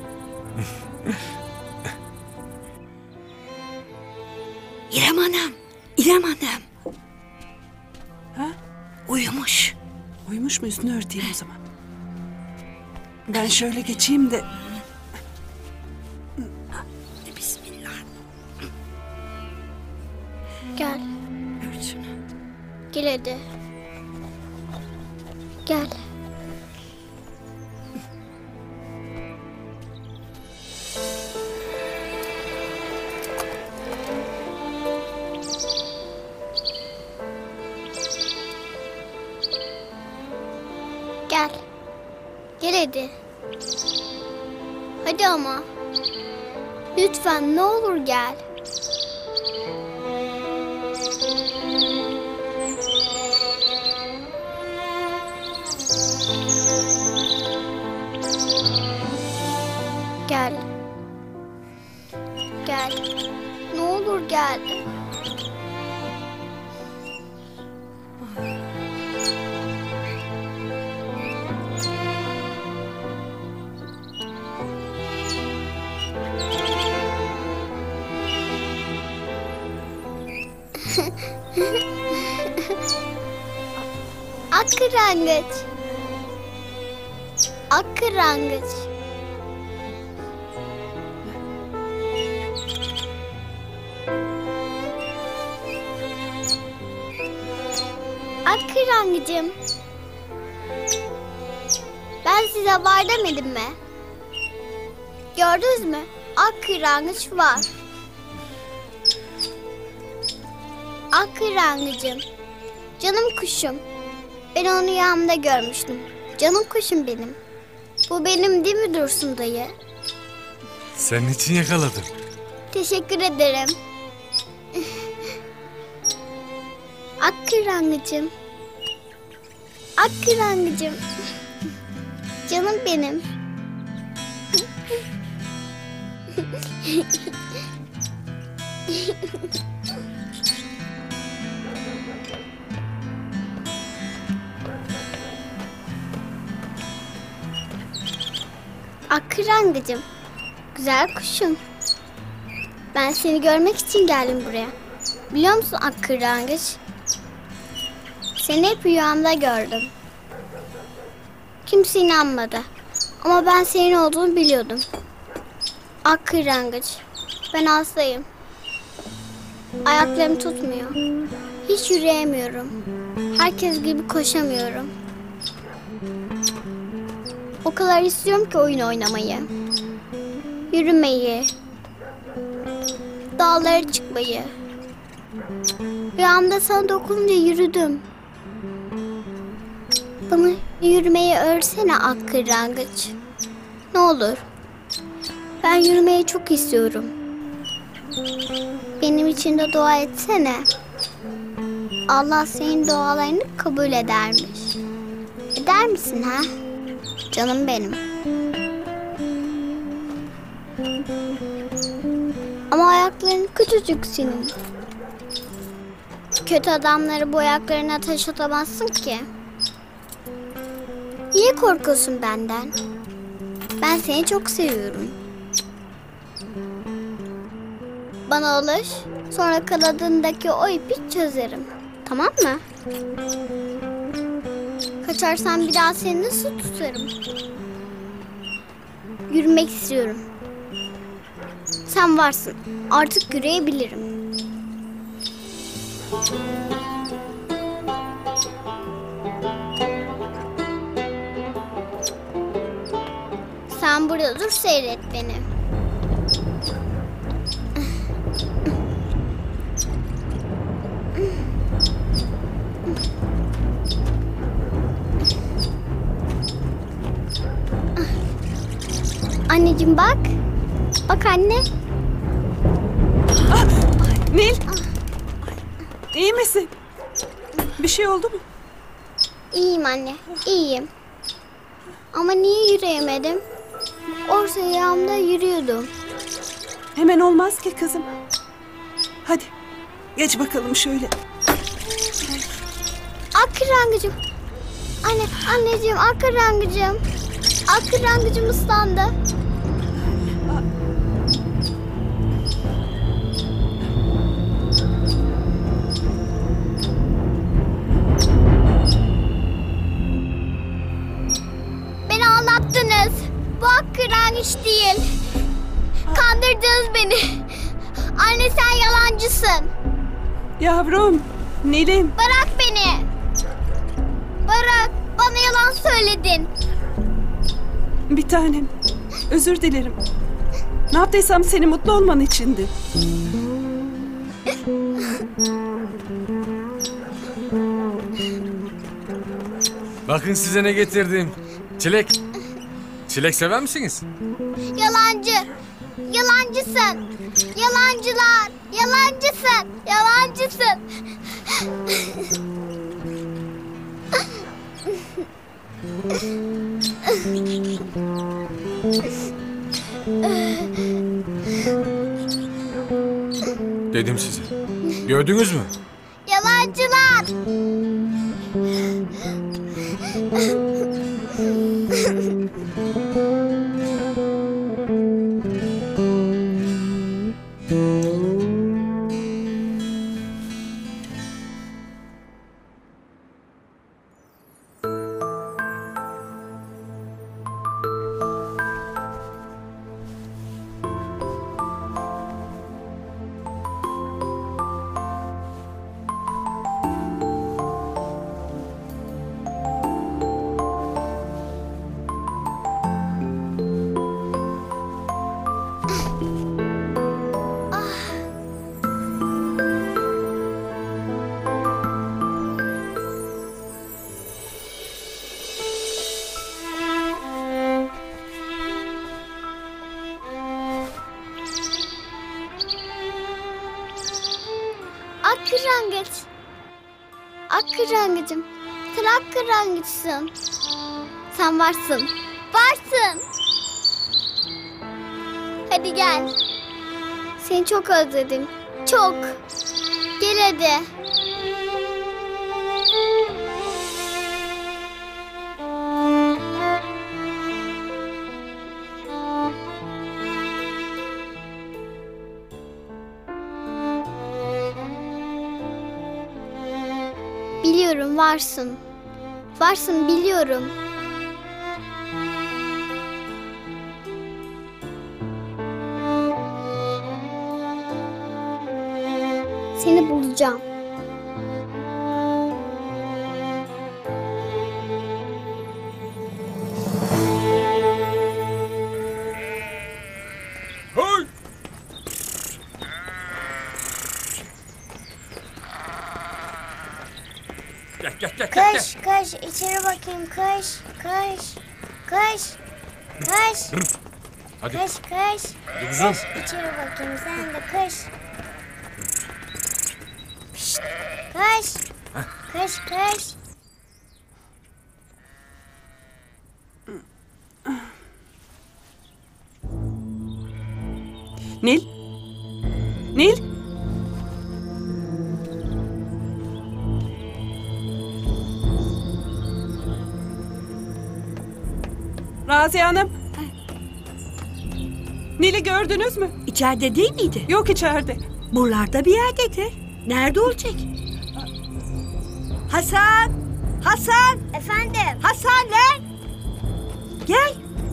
İrem Hanım. İrem Hanım. Ha? Uyumuş. Uyumuş mu? Üstünü örteyim o zaman. Ben şöyle geçeyim de. Bismillah. Gel, Ört şunu. gel hadi. Gel. Gel. Gel hadi. Hadi ama. Lütfen ne olur gel. Gel. Gel. Ne olur gel. Akırangıç. Akırangıç. Akırangıcım. Ben size var demedim mi? Gördünüz mü? Akırangıç var. Akırangıcım. Canım kuşum. Ben onu rüyamda görmüştüm. Canım kuşum benim. Bu benim değil mi Dursun dayı? Senin için yakaladım. Teşekkür ederim. Akkırangıcım. Akkırangıcım. Canım benim. Akkırangıcım. Güzel kuşum. Ben seni görmek için geldim buraya. Biliyor musun Akkırangıç? Seni hep rüyamda gördüm. Kimse inanmadı. Ama ben senin olduğunu biliyordum. Akkırangıç. Ben hastayım. Ayaklarım tutmuyor. Hiç yürüyemiyorum. Herkes gibi koşamıyorum. O kadar istiyorum ki oyun oynamayı. Yürümeyi. Dağlara çıkmayı. Rüyamda sana dokununca yürüdüm. Bana yürümeyi öğretsene Akkırangıç. Ne olur. Ben yürümeyi çok istiyorum. Benim için de dua etsene. Allah senin dualarını kabul edermiş. Eder misin ha? Canım benim. Ama ayakların küçücük senin. Kötü adamları bu ayaklarına taş atamazsın ki. Niye korkuyorsun benden? Ben seni çok seviyorum. Bana alış, sonra kanadındaki o ipi çözerim. Tamam mı? Kaçarsan bir daha seni nasıl tutarım? Yürümek istiyorum. Sen varsın. Artık yürüyebilirim. Sen burada dur, seyret beni. Anneciğim bak. Bak anne. Nil. İyi misin? Bir şey oldu mu? İyiyim anne, iyiyim. Ama niye yürüyemedim? Orta ayağımda yürüyordum. Hemen olmaz ki kızım. Hadi geç bakalım şöyle. Akkırangıcım. Anneciğim akkırangıcım. Akkırangıcım ıslandı. Beni anlattınız. Bu akkırangıç değil. Kandırdınız beni. Anne sen yalancısın. Yavrum, Nil'im. Bırak beni. Bırak. Bana yalan söyledin. Bir tanem. Özür dilerim. Ne yaptıysam senin mutlu olman içindi. Bakın size ne getirdim. Çilek. Çilek sever misiniz? Yalancı. Yalancısın. Yalancılar. Yalancısın. Yalancısın. Dedim size. Gördünüz mü? Yalancılar. Akkırangıç. Akkırangıcım, sen akkırangıçsın. Sen varsın, varsın. Hadi gel. Seni çok özledim, çok. Gel hadi. Biliyorum varsın. Varsın biliyorum. Seni bulacağım. Hey! Kış, kış, içeri bakayım, kış, kış, kış, kış, Hadi. kış, kış. Hadi kızım. İçeri bakayım, sen de kış. Pişt, kış, kış, kış. Nil? Nil? Raziye Hanım. Nil'i gördünüz mü? İçeride değil miydi? Yok içeride. Buralarda bir yerdedir. Nerede olacak? Hasan! Hasan! Efendim, Hasan lan! Gel.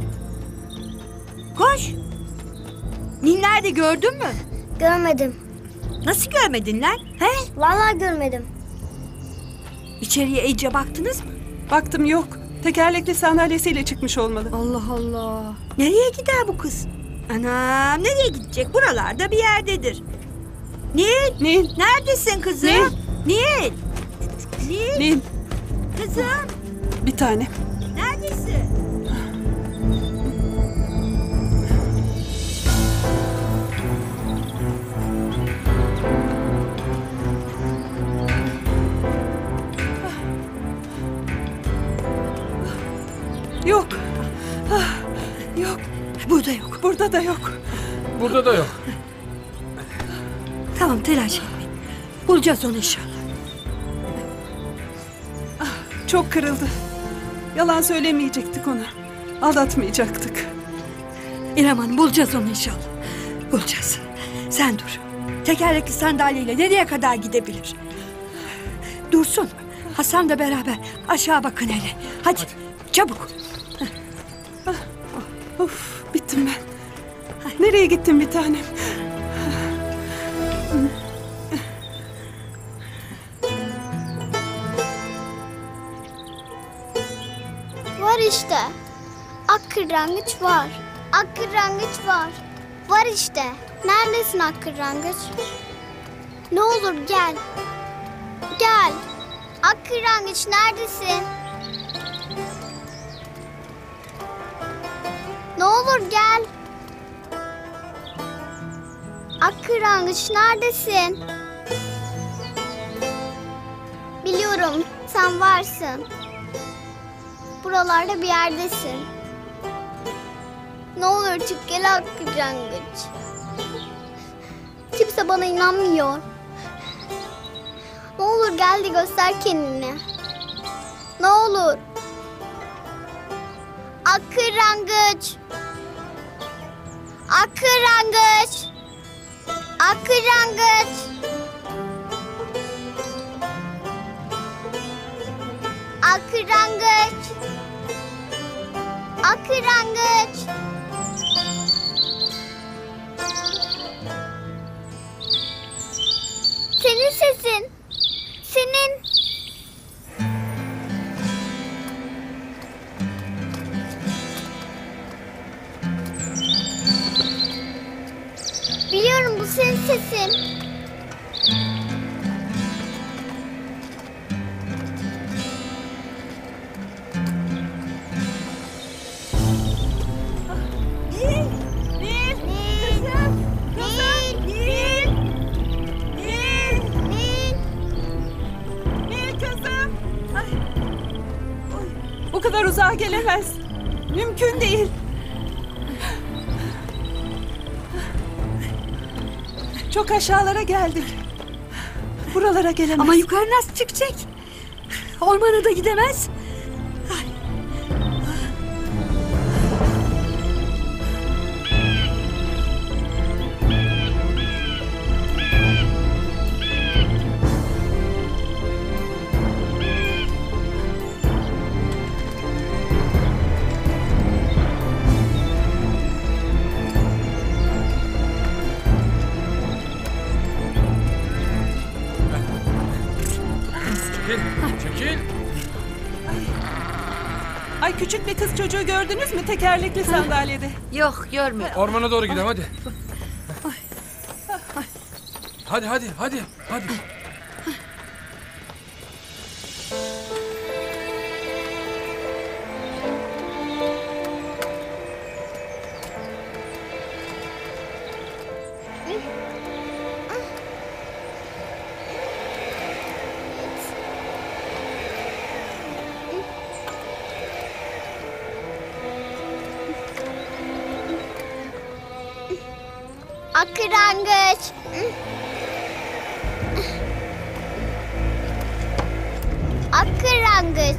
Koş. Nil nerede gördün mü? görmedim. Nasıl görmedin lan? He? Vallahi görmedim. İçeriye iyice baktınız mı? Baktım yok. Tekerlekli sandalyesiyle çıkmış olmalı. Allah Allah. Nereye gider bu kız? Anam nereye gidecek? Buralarda bir yerdedir. Nil! Nil, Neredesin kızım? Nil. Nil! Nil! Nil. Kızım! Bir tane. Neredesin? Yok. Ah, yok. Burada yok. Burada da yok. Burada da yok. Tamam telaş etmeyin. Bulacağız onu inşallah. Çok kırıldı. Yalan söylemeyecektik ona. Aldatmayacaktık. İrem Hanım bulacağız onu inşallah. Bulacağız. Sen dur. Tekerlekli sandalyeyle nereye kadar gidebilir? Dursun. Hasan da beraber aşağı bakın hele. Hadi, çabuk. Of, bittim ben. Nereye gittin bir tanem? Var işte. Akkırangıç var. Akkırangıç var. Var işte. Neredesin akkırangıç? Ne olur gel. Gel. Akkırangıç neredesin? Ne olur gel. Akkırangıç neredesin? Biliyorum sen varsın. Buralarda bir yerdesin. Ne olur çık gel akkırangıç. Kimse bana inanmıyor. Ne olur gel de göster kendini. Ne olur. Akkırangıç. Akkırangıç. Akkırangıç. Akkırangıç. Akkırangıç. Senin sesin. Senin. Biliyorum bu senin sesin. Bu kadar uzağa gelemez. Mümkün değil. Çok aşağılara geldik. Buralara gelemez. Ama yukarı nasıl çıkacak? Ormana da gidemez. Çekil. Ay küçük bir kız çocuğu gördünüz mü tekerlekli sandalyede? Yok görmüyorum. Ormana doğru gidelim hadi. Hadi. Akırangıç. Akırangıç.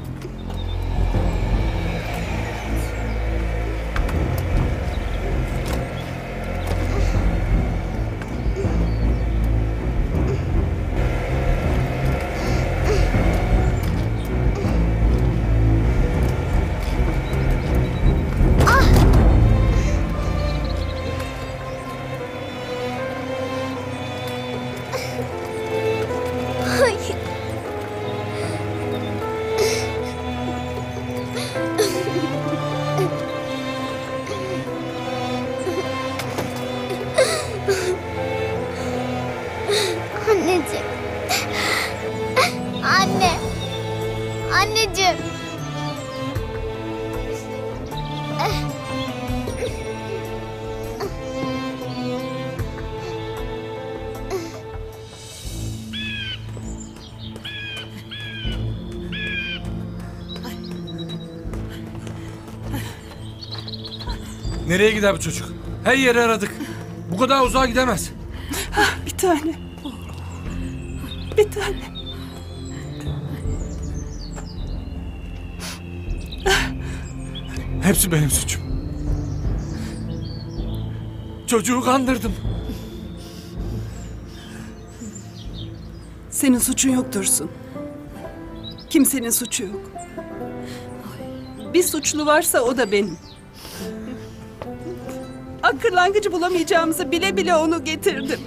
Anneciğim. Anne. Anneciğim. Nereye gider bu çocuk? Her yeri aradık. Bu kadar uzağa gidemez. Bir tane. Bir tane. Hepsi benim suçum. Çocuğu kandırdım. Senin suçun yok Dursun. Kimsenin suçu yok. Bir suçlu varsa o da benim. Akırlangıcı bulamayacağımızı bile bile onu getirdim.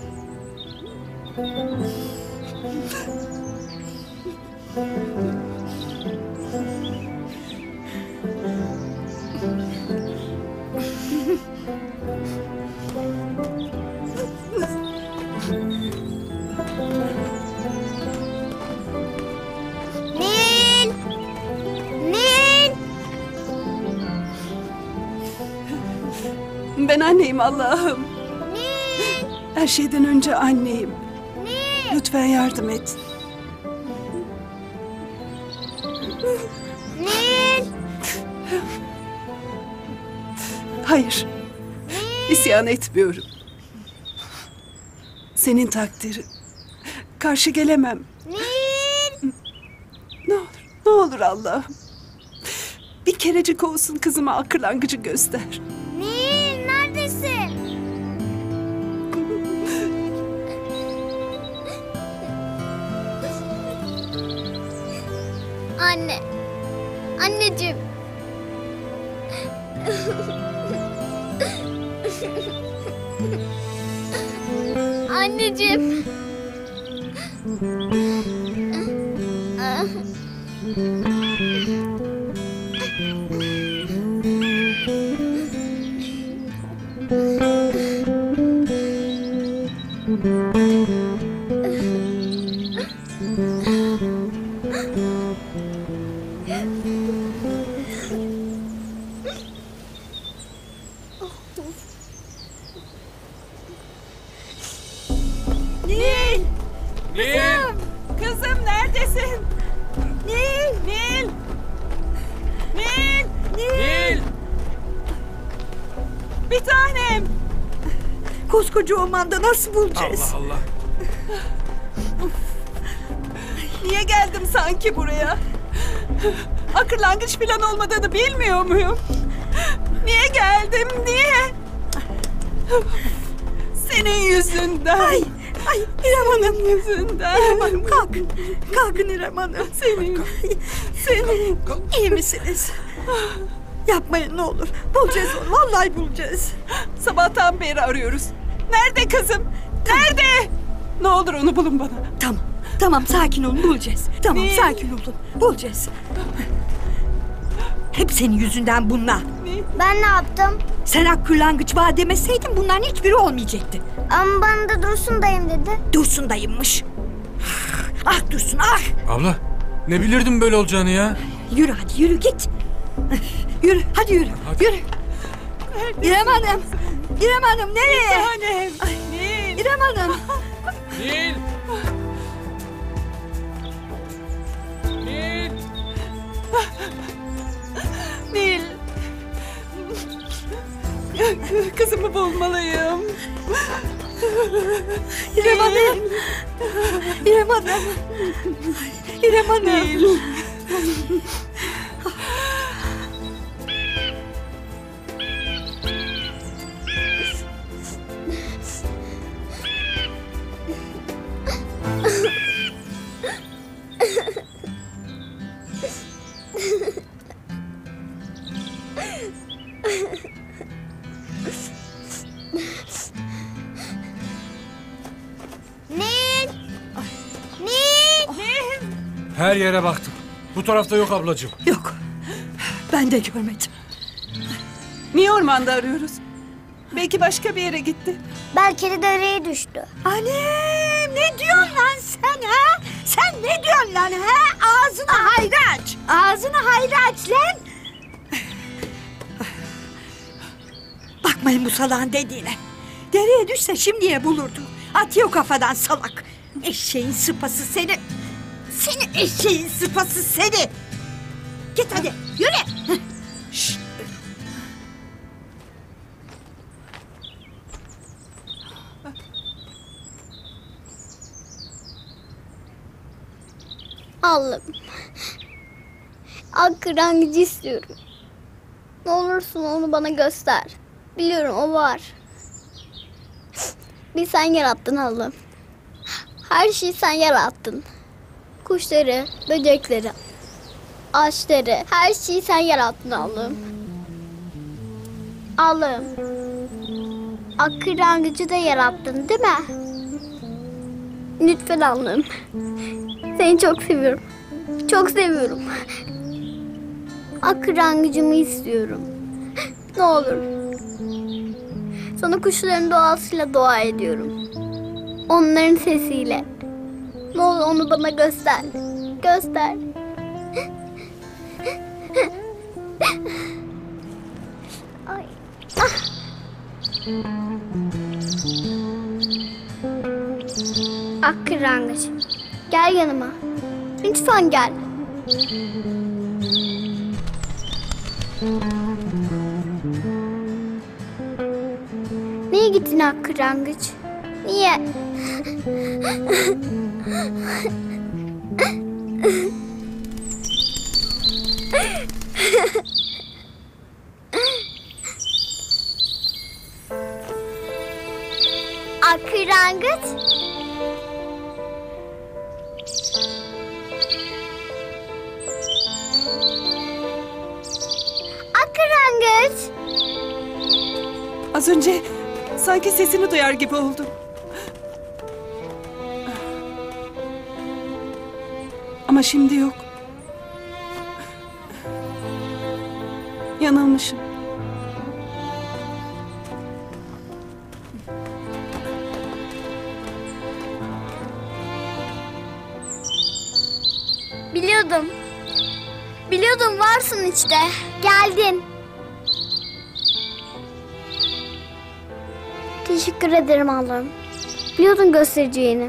Nil. Nil. Ben anneyim Allah'ım. Nil. Her şeyden önce anneyim. Nil. Lütfen yardım et. Nil. Hayır. İsyan etmiyorum. Senin takdirin. Karşı gelemem. Nil. Ne olur Allah'ım. Bir kerecik olsun kızıma akırlangıcı göster. Nil neredesin? Anne. Anneciğim. Anneciğim. Nil! Nil! Kızım neredesin? Nil! Nil! Bir tanem. Koskoca ormanda nasıl bulacağız? Allah Allah. Niye geldim sanki buraya? Akırlangıç falan olmadığını bilmiyor muyum? Niye geldim? Niye? Senin yüzünden. Ay İrem Hanım. Yüzünden. İrem Hanım kalkın. Kalkın İrem Hanım. Senin. İyi misiniz? Yapmayın ne olur. Bulacağız onu. Vallahi bulacağız. Sabahtan beri arıyoruz. Nerede kızım? Nerede? Ne olur onu bulun bana. Tamam. Tamam sakin olun bulacağız. Tamam Ne? sakin olun. Bulacağız. Hep senin yüzünden bunlar. Ben ne yaptım? Sen Akkırlangıç var demeseydin bunların hiçbiri olmayacaktı. Ama bana da Dursun dayım dedi. Dursun dayımmış. Ah Dursun ah. Abla ne bilirdim böyle olacağını ya. Yürü hadi yürü git. Yürü hadi yürü. Hadi. Yürü. İrem Hanım. İrem Hanım nereye? Annem. Nil. İrem Hanım. Nil. Nil. Nil. Kızımı bulmalıyım. İrem Hanım. İrem Hanım. İrem Hanım. Nil. Nil! Nil! Her yere baktım. Bu tarafta yok ablacığım. Yok. Ben de görmedim. Niye ormanda arıyoruz? Belki başka bir yere gitti. Belki de dereye düştü. Annem ne diyorsun lan sen ha? Sen ne diyorsun lan ha? Ağzına hayra aç. Ağzına hayra aç lan. Bakmayın bu salağın dediğine. Dereye düşse şimdiye bulurdu. Atıyor kafadan salak. Eşeğin sıpası seni. Seni eşeğin sıpası seni. Git hadi yürü. Şşt. Allah'ım. Akkırlangıcı istiyorum. Ne olursun onu bana göster. Biliyorum o var. Bir sen yarattın Allah'ım. Her şeyi sen yarattın. Kuşları, böcekleri, ağaçları, her şeyi sen yarattın Allah'ım. Allah'ım. Akkırlangıcı da yarattın değil mi? Lütfen Allah'ım. Seni çok seviyorum. Çok seviyorum. Akkırlangıcımı istiyorum. Ne olur. Sana kuşların doğasıyla dua ediyorum. Onların sesiyle. Ne olur onu bana göster. Göster. Ay. Akkırlangıç. Gel yanıma. Lütfen gel. Niye gittin Akkırlangıç? Niye? Akkırlangıç. Akkırlangıç. Az önce sanki sesini duyar gibi oldum. Ama şimdi yok. Yanılmışım. Biliyordum. Biliyordum varsın işte. Geldin. Teşekkür ederim Allah'ım. Biliyordun göstereceğini.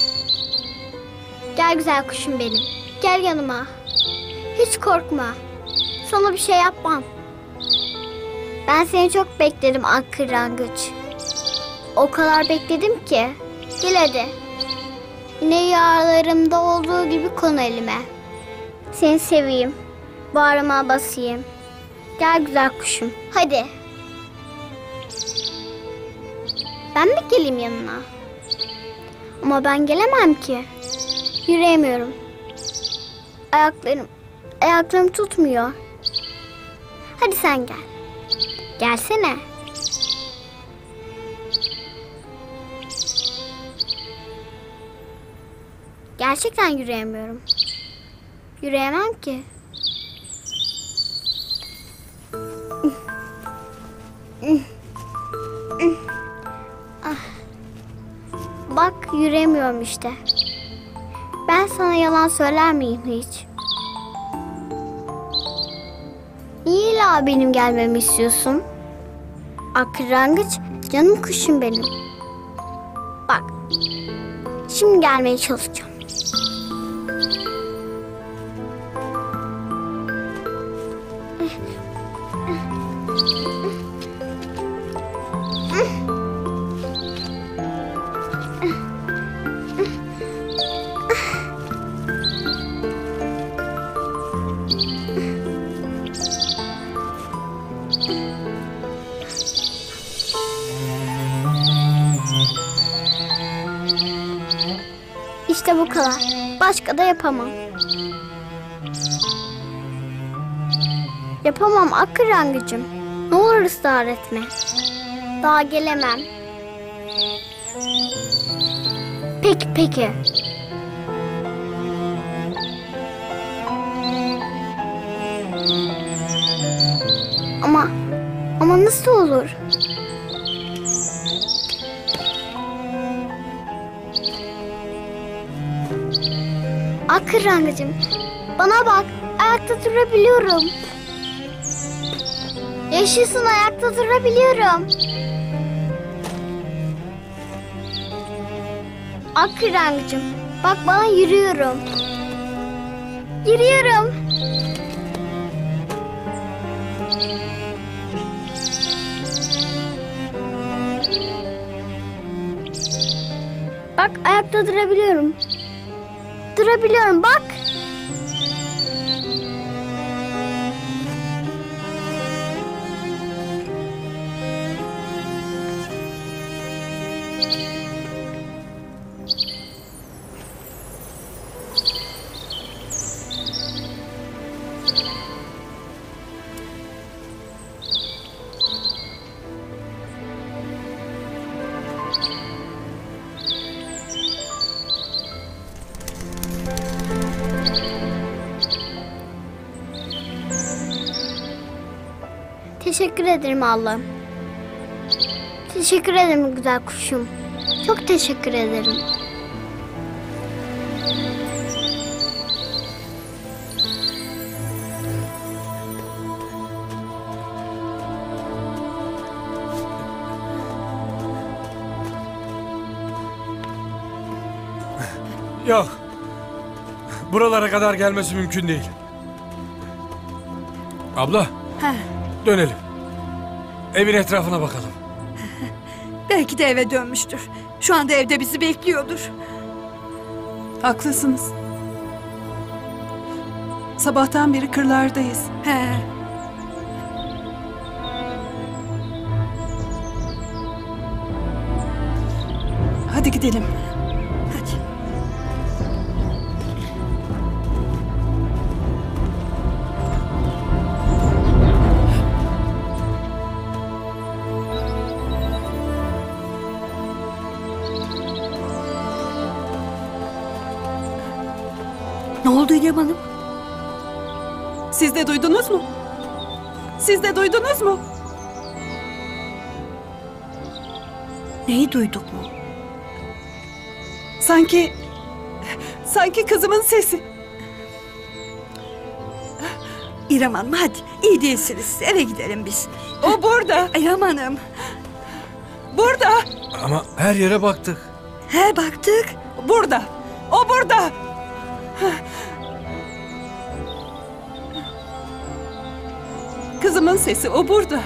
Gel güzel kuşum benim. Gel yanıma. Hiç korkma. Sana bir şey yapmam. Ben seni çok bekledim Akkırangıç. O kadar bekledim ki. Gel hadi. Yine yağlarımda olduğu gibi konu elime. Seni seveyim. Bağrıma basayım. Gel güzel kuşum. Hadi. Ben mi geleyim yanına? Ama ben gelemem ki. Yürüyemiyorum. Ayaklarım tutmuyor. Hadi sen gel. Gelsene. Gerçekten yürüyemiyorum. Yürüyemem ki. Bak yürüyemiyorum işte. Ben sana yalan söyler miyim hiç? Niye illa benim gelmemi istiyorsun? Akkırangıç, canım kuşum benim. Bak, şimdi gelmeye çalışacağım. İşte bu kadar. Başka da yapamam. Yapamam Akkırangıcım. Ne olur ısrar etme. Daha gelemem. Peki. Ama nasıl olur? Akkırangıcım, bana bak, ayakta durabiliyorum. Yaşasın, ayakta durabiliyorum. Akkırangıcım, bak bana yürüyorum. Yürüyorum. Bak ayakta durabiliyorum. Durabiliyorum bak. Teşekkür ederim Allah'ım. Teşekkür ederim güzel kuşum. Çok teşekkür ederim. Yok. Buralara kadar gelmesi mümkün değil. Abla. Dönelim. Evin etrafına bakalım. Belki de eve dönmüştür. Şu anda evde bizi bekliyordur. Haklısınız. Sabahtan beri kırlardayız. He. Hadi gidelim. Hadi. Ne oldu İrem Hanım? Siz de duydunuz mu? Siz de duydunuz mu? Neyi duyduk mu? Sanki kızımın sesi. İrem Hanım hadi. İyi değilsiniz. Eve gidelim biz. O burada. İrem Hanım. Burada. Ama her yere baktık. He baktık. Burada. O burada. Kızımın sesi, o burada.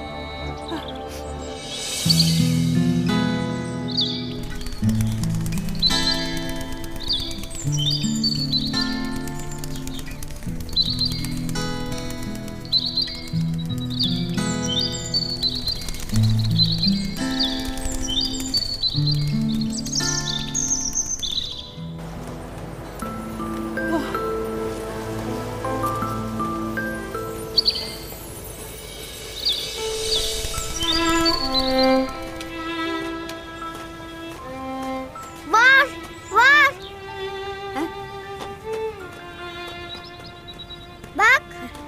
Var, var. Bak.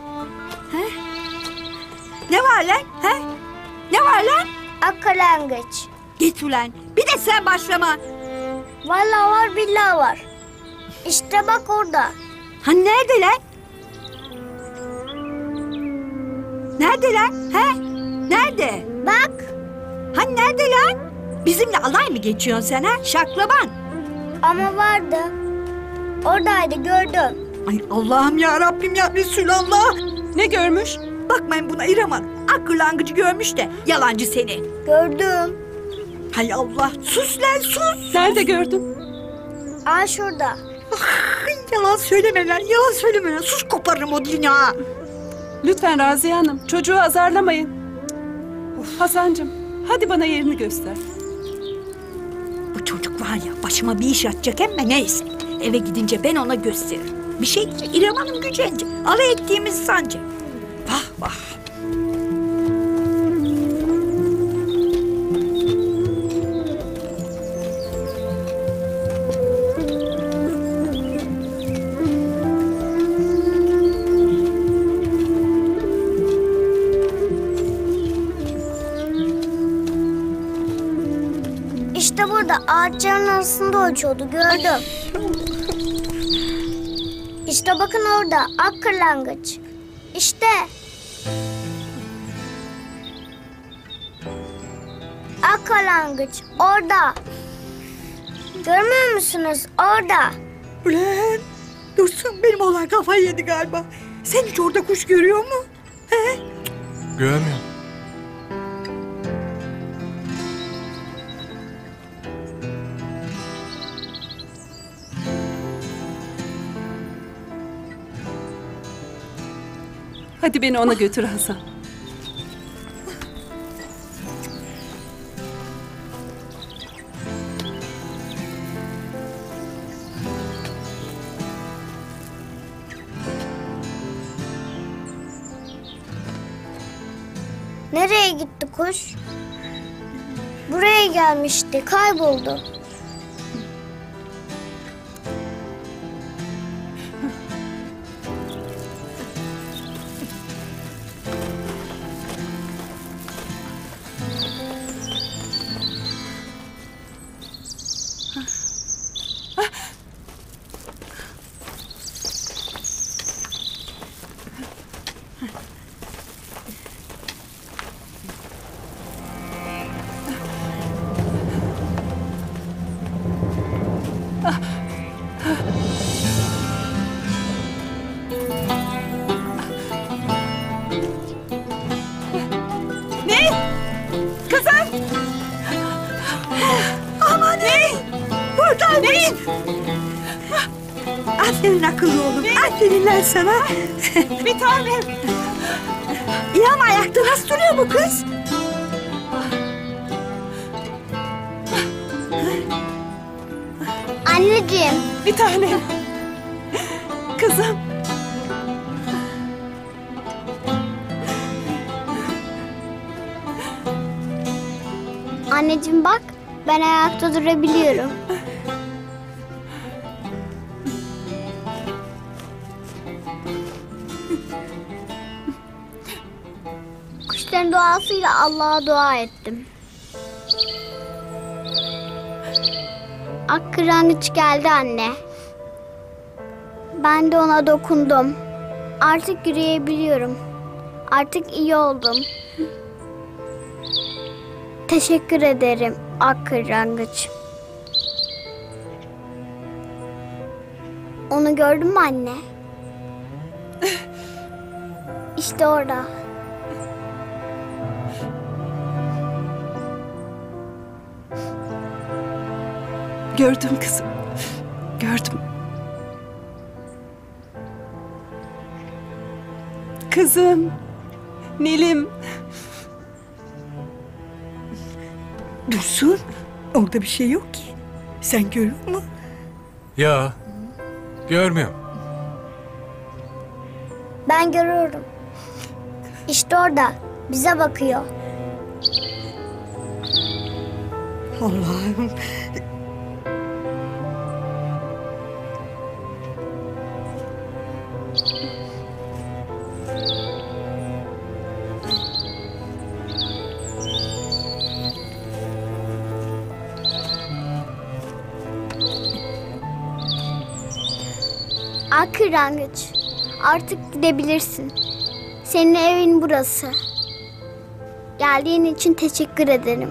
Ne var lan? He? Ne var lan? Akılangıç. Git ulan. Bir de sen başlama. Vallahi var billahi var. İşte bak orada. Ha nerede lan? Nerede lan? He? Nerede? Bak. Ha nerede lan? Bizimle alay mı geçiyorsun sen ha? Şaklaban. Ama vardı. Oradaydı gördüm. Ay Allah'ım ya Rabbim ya Resulallah. Ne görmüş? Bakmayın buna İrem Hanım. Akırlangıcı görmüş de yalancı seni. Gördüm. Hay Allah. Sus lan sus. Nerede gördün? Aa şurada. Ay, yalan söyleme lan. Yalan söyleme lan. Sus koparırım o dilini ha. Lütfen Raziye Hanım, çocuğu azarlamayın. Hasancığım, hadi bana yerini göster. Bu çocuk var ya başıma bir iş atacak ama neyse. Eve gidince ben ona gösteririm. Bir şey diyecek İrem Hanım gücenecek. Alay ettiğimiz sancak. Vah vah. İşte burada ağaçların arasında uçuyordu gördüm. İşte bakın orada akılangıç. İşte. Akılangıç orada. Görmüyor musunuz orada? Ulan Dursun benim oğlan kafayı yedi galiba. Sen hiç orada kuş görüyor mu? He? Görmüyorum. Hadi beni ona götür Hasan. Nereye gitti kuş? Buraya gelmişti, kayboldu. Ne? Kızım! Aman ne? Buradaymış. Aferin akıllı oğlum. Aferin lan sana. Bir tanem! İrem ayakta nasıl duruyor bu kız? Anneciğim. Bir tanem! Kızım! Anneciğim bak, ben ayakta durabiliyorum. Kuşların duasıyla Allah'a dua ettim. Akkıranıç geldi anne. Ben de ona dokundum. Artık yürüyebiliyorum. Artık iyi oldum. Teşekkür ederim Akkıranıç. Onu gördün mü anne? İşte orada. Gördüm kızım. Gördüm. Kızım. Nilim. Dursun, orada bir şey yok ki. Sen görüyor musun? Ya görmüyorum. Ben görüyorum. İşte orada. Bize bakıyor. Allah'ım. Akkırangıç, artık gidebilirsin. Senin evin burası. Geldiğin için teşekkür ederim.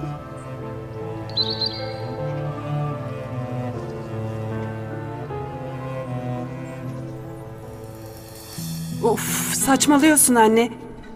Of, saçmalıyorsun anne.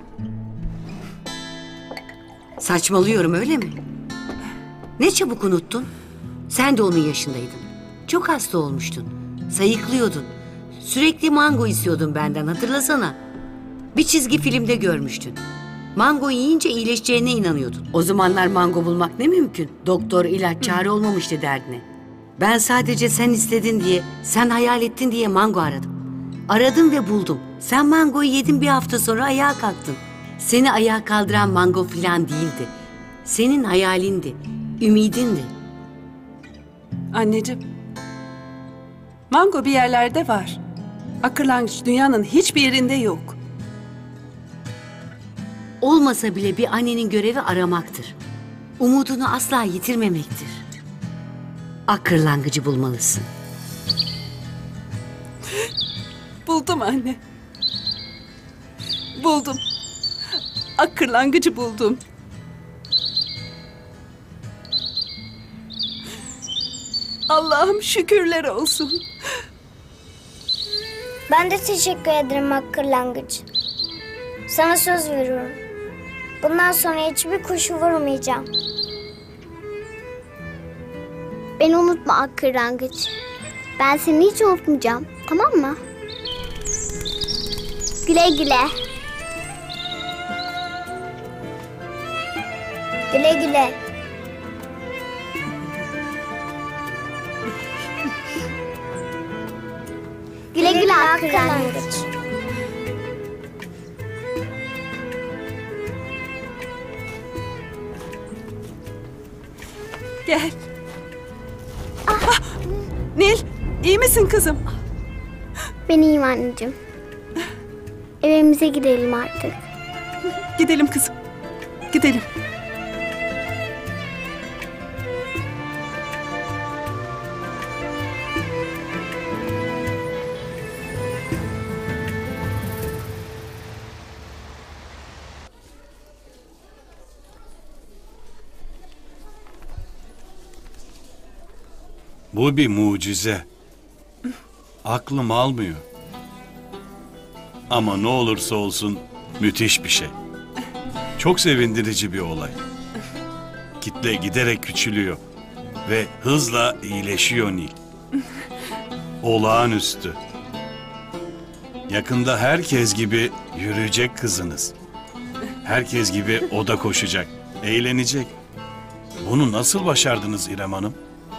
Saçmalıyorum öyle mi? Ne çabuk unuttun? Sen de onun yaşındaydın. Çok hasta olmuştun. Sayıklıyordun. Sürekli mango istiyordun benden, hatırlasana. Bir çizgi filmde görmüştün. Mango yiyince iyileşeceğine inanıyordun. O zamanlar mango bulmak ne mümkün. Doktor, ilaç, çare olmamıştı derdine. Ben sadece sen istedin diye, sen hayal ettin diye mango aradım. Aradım ve buldum. Sen mangoyu yedin, bir hafta sonra ayağa kalktın. Seni ayağa kaldıran mango falan değildi. Senin hayalindi, ümidindi. Anneciğim. Mango bir yerlerde var. Akkırlangıç dünyanın hiçbir yerinde yok. Olmasa bile bir annenin görevi aramaktır. Umudunu asla yitirmemektir. Akkırlangıcı bulmalısın. Buldum anne. Buldum. Akkırlangıcı buldum. Allah'ım şükürler olsun. Ben de teşekkür ederim Akkırlangıç. Sana söz veriyorum. Bundan sonra hiçbir kuşu vurmayacağım. Beni unutma Akkırangıç. Ben seni hiç unutmayacağım. Tamam mı? Güle güle. Güle güle. Güle güle Akkırangıç. Gel. Ah, Nil, iyi misin kızım? Ben iyiyim anneciğim. Evimize gidelim artık. Gidelim kızım. Gidelim. Bu bir mucize. Aklım almıyor. Ama ne olursa olsun müthiş bir şey. Çok sevindirici bir olay. Kitle giderek küçülüyor ve hızla iyileşiyor Nil. Olağanüstü. Yakında herkes gibi yürüyecek kızınız. Herkes gibi o da koşacak, eğlenecek. Bunu nasıl başardınız İrem Hanım?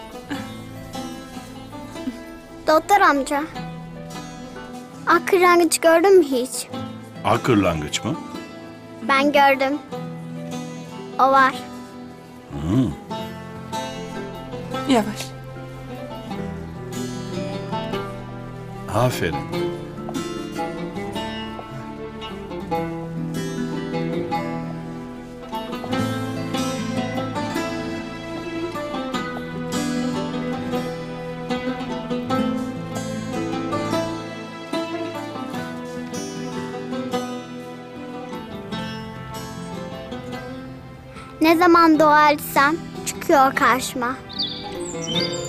Doktor amca. Akkırangıç gördün mü hiç? Akkırlangıç mı? Ben gördüm. O var. Yavaş. Aferin. Ne zaman dua etsem çıkıyor karşıma.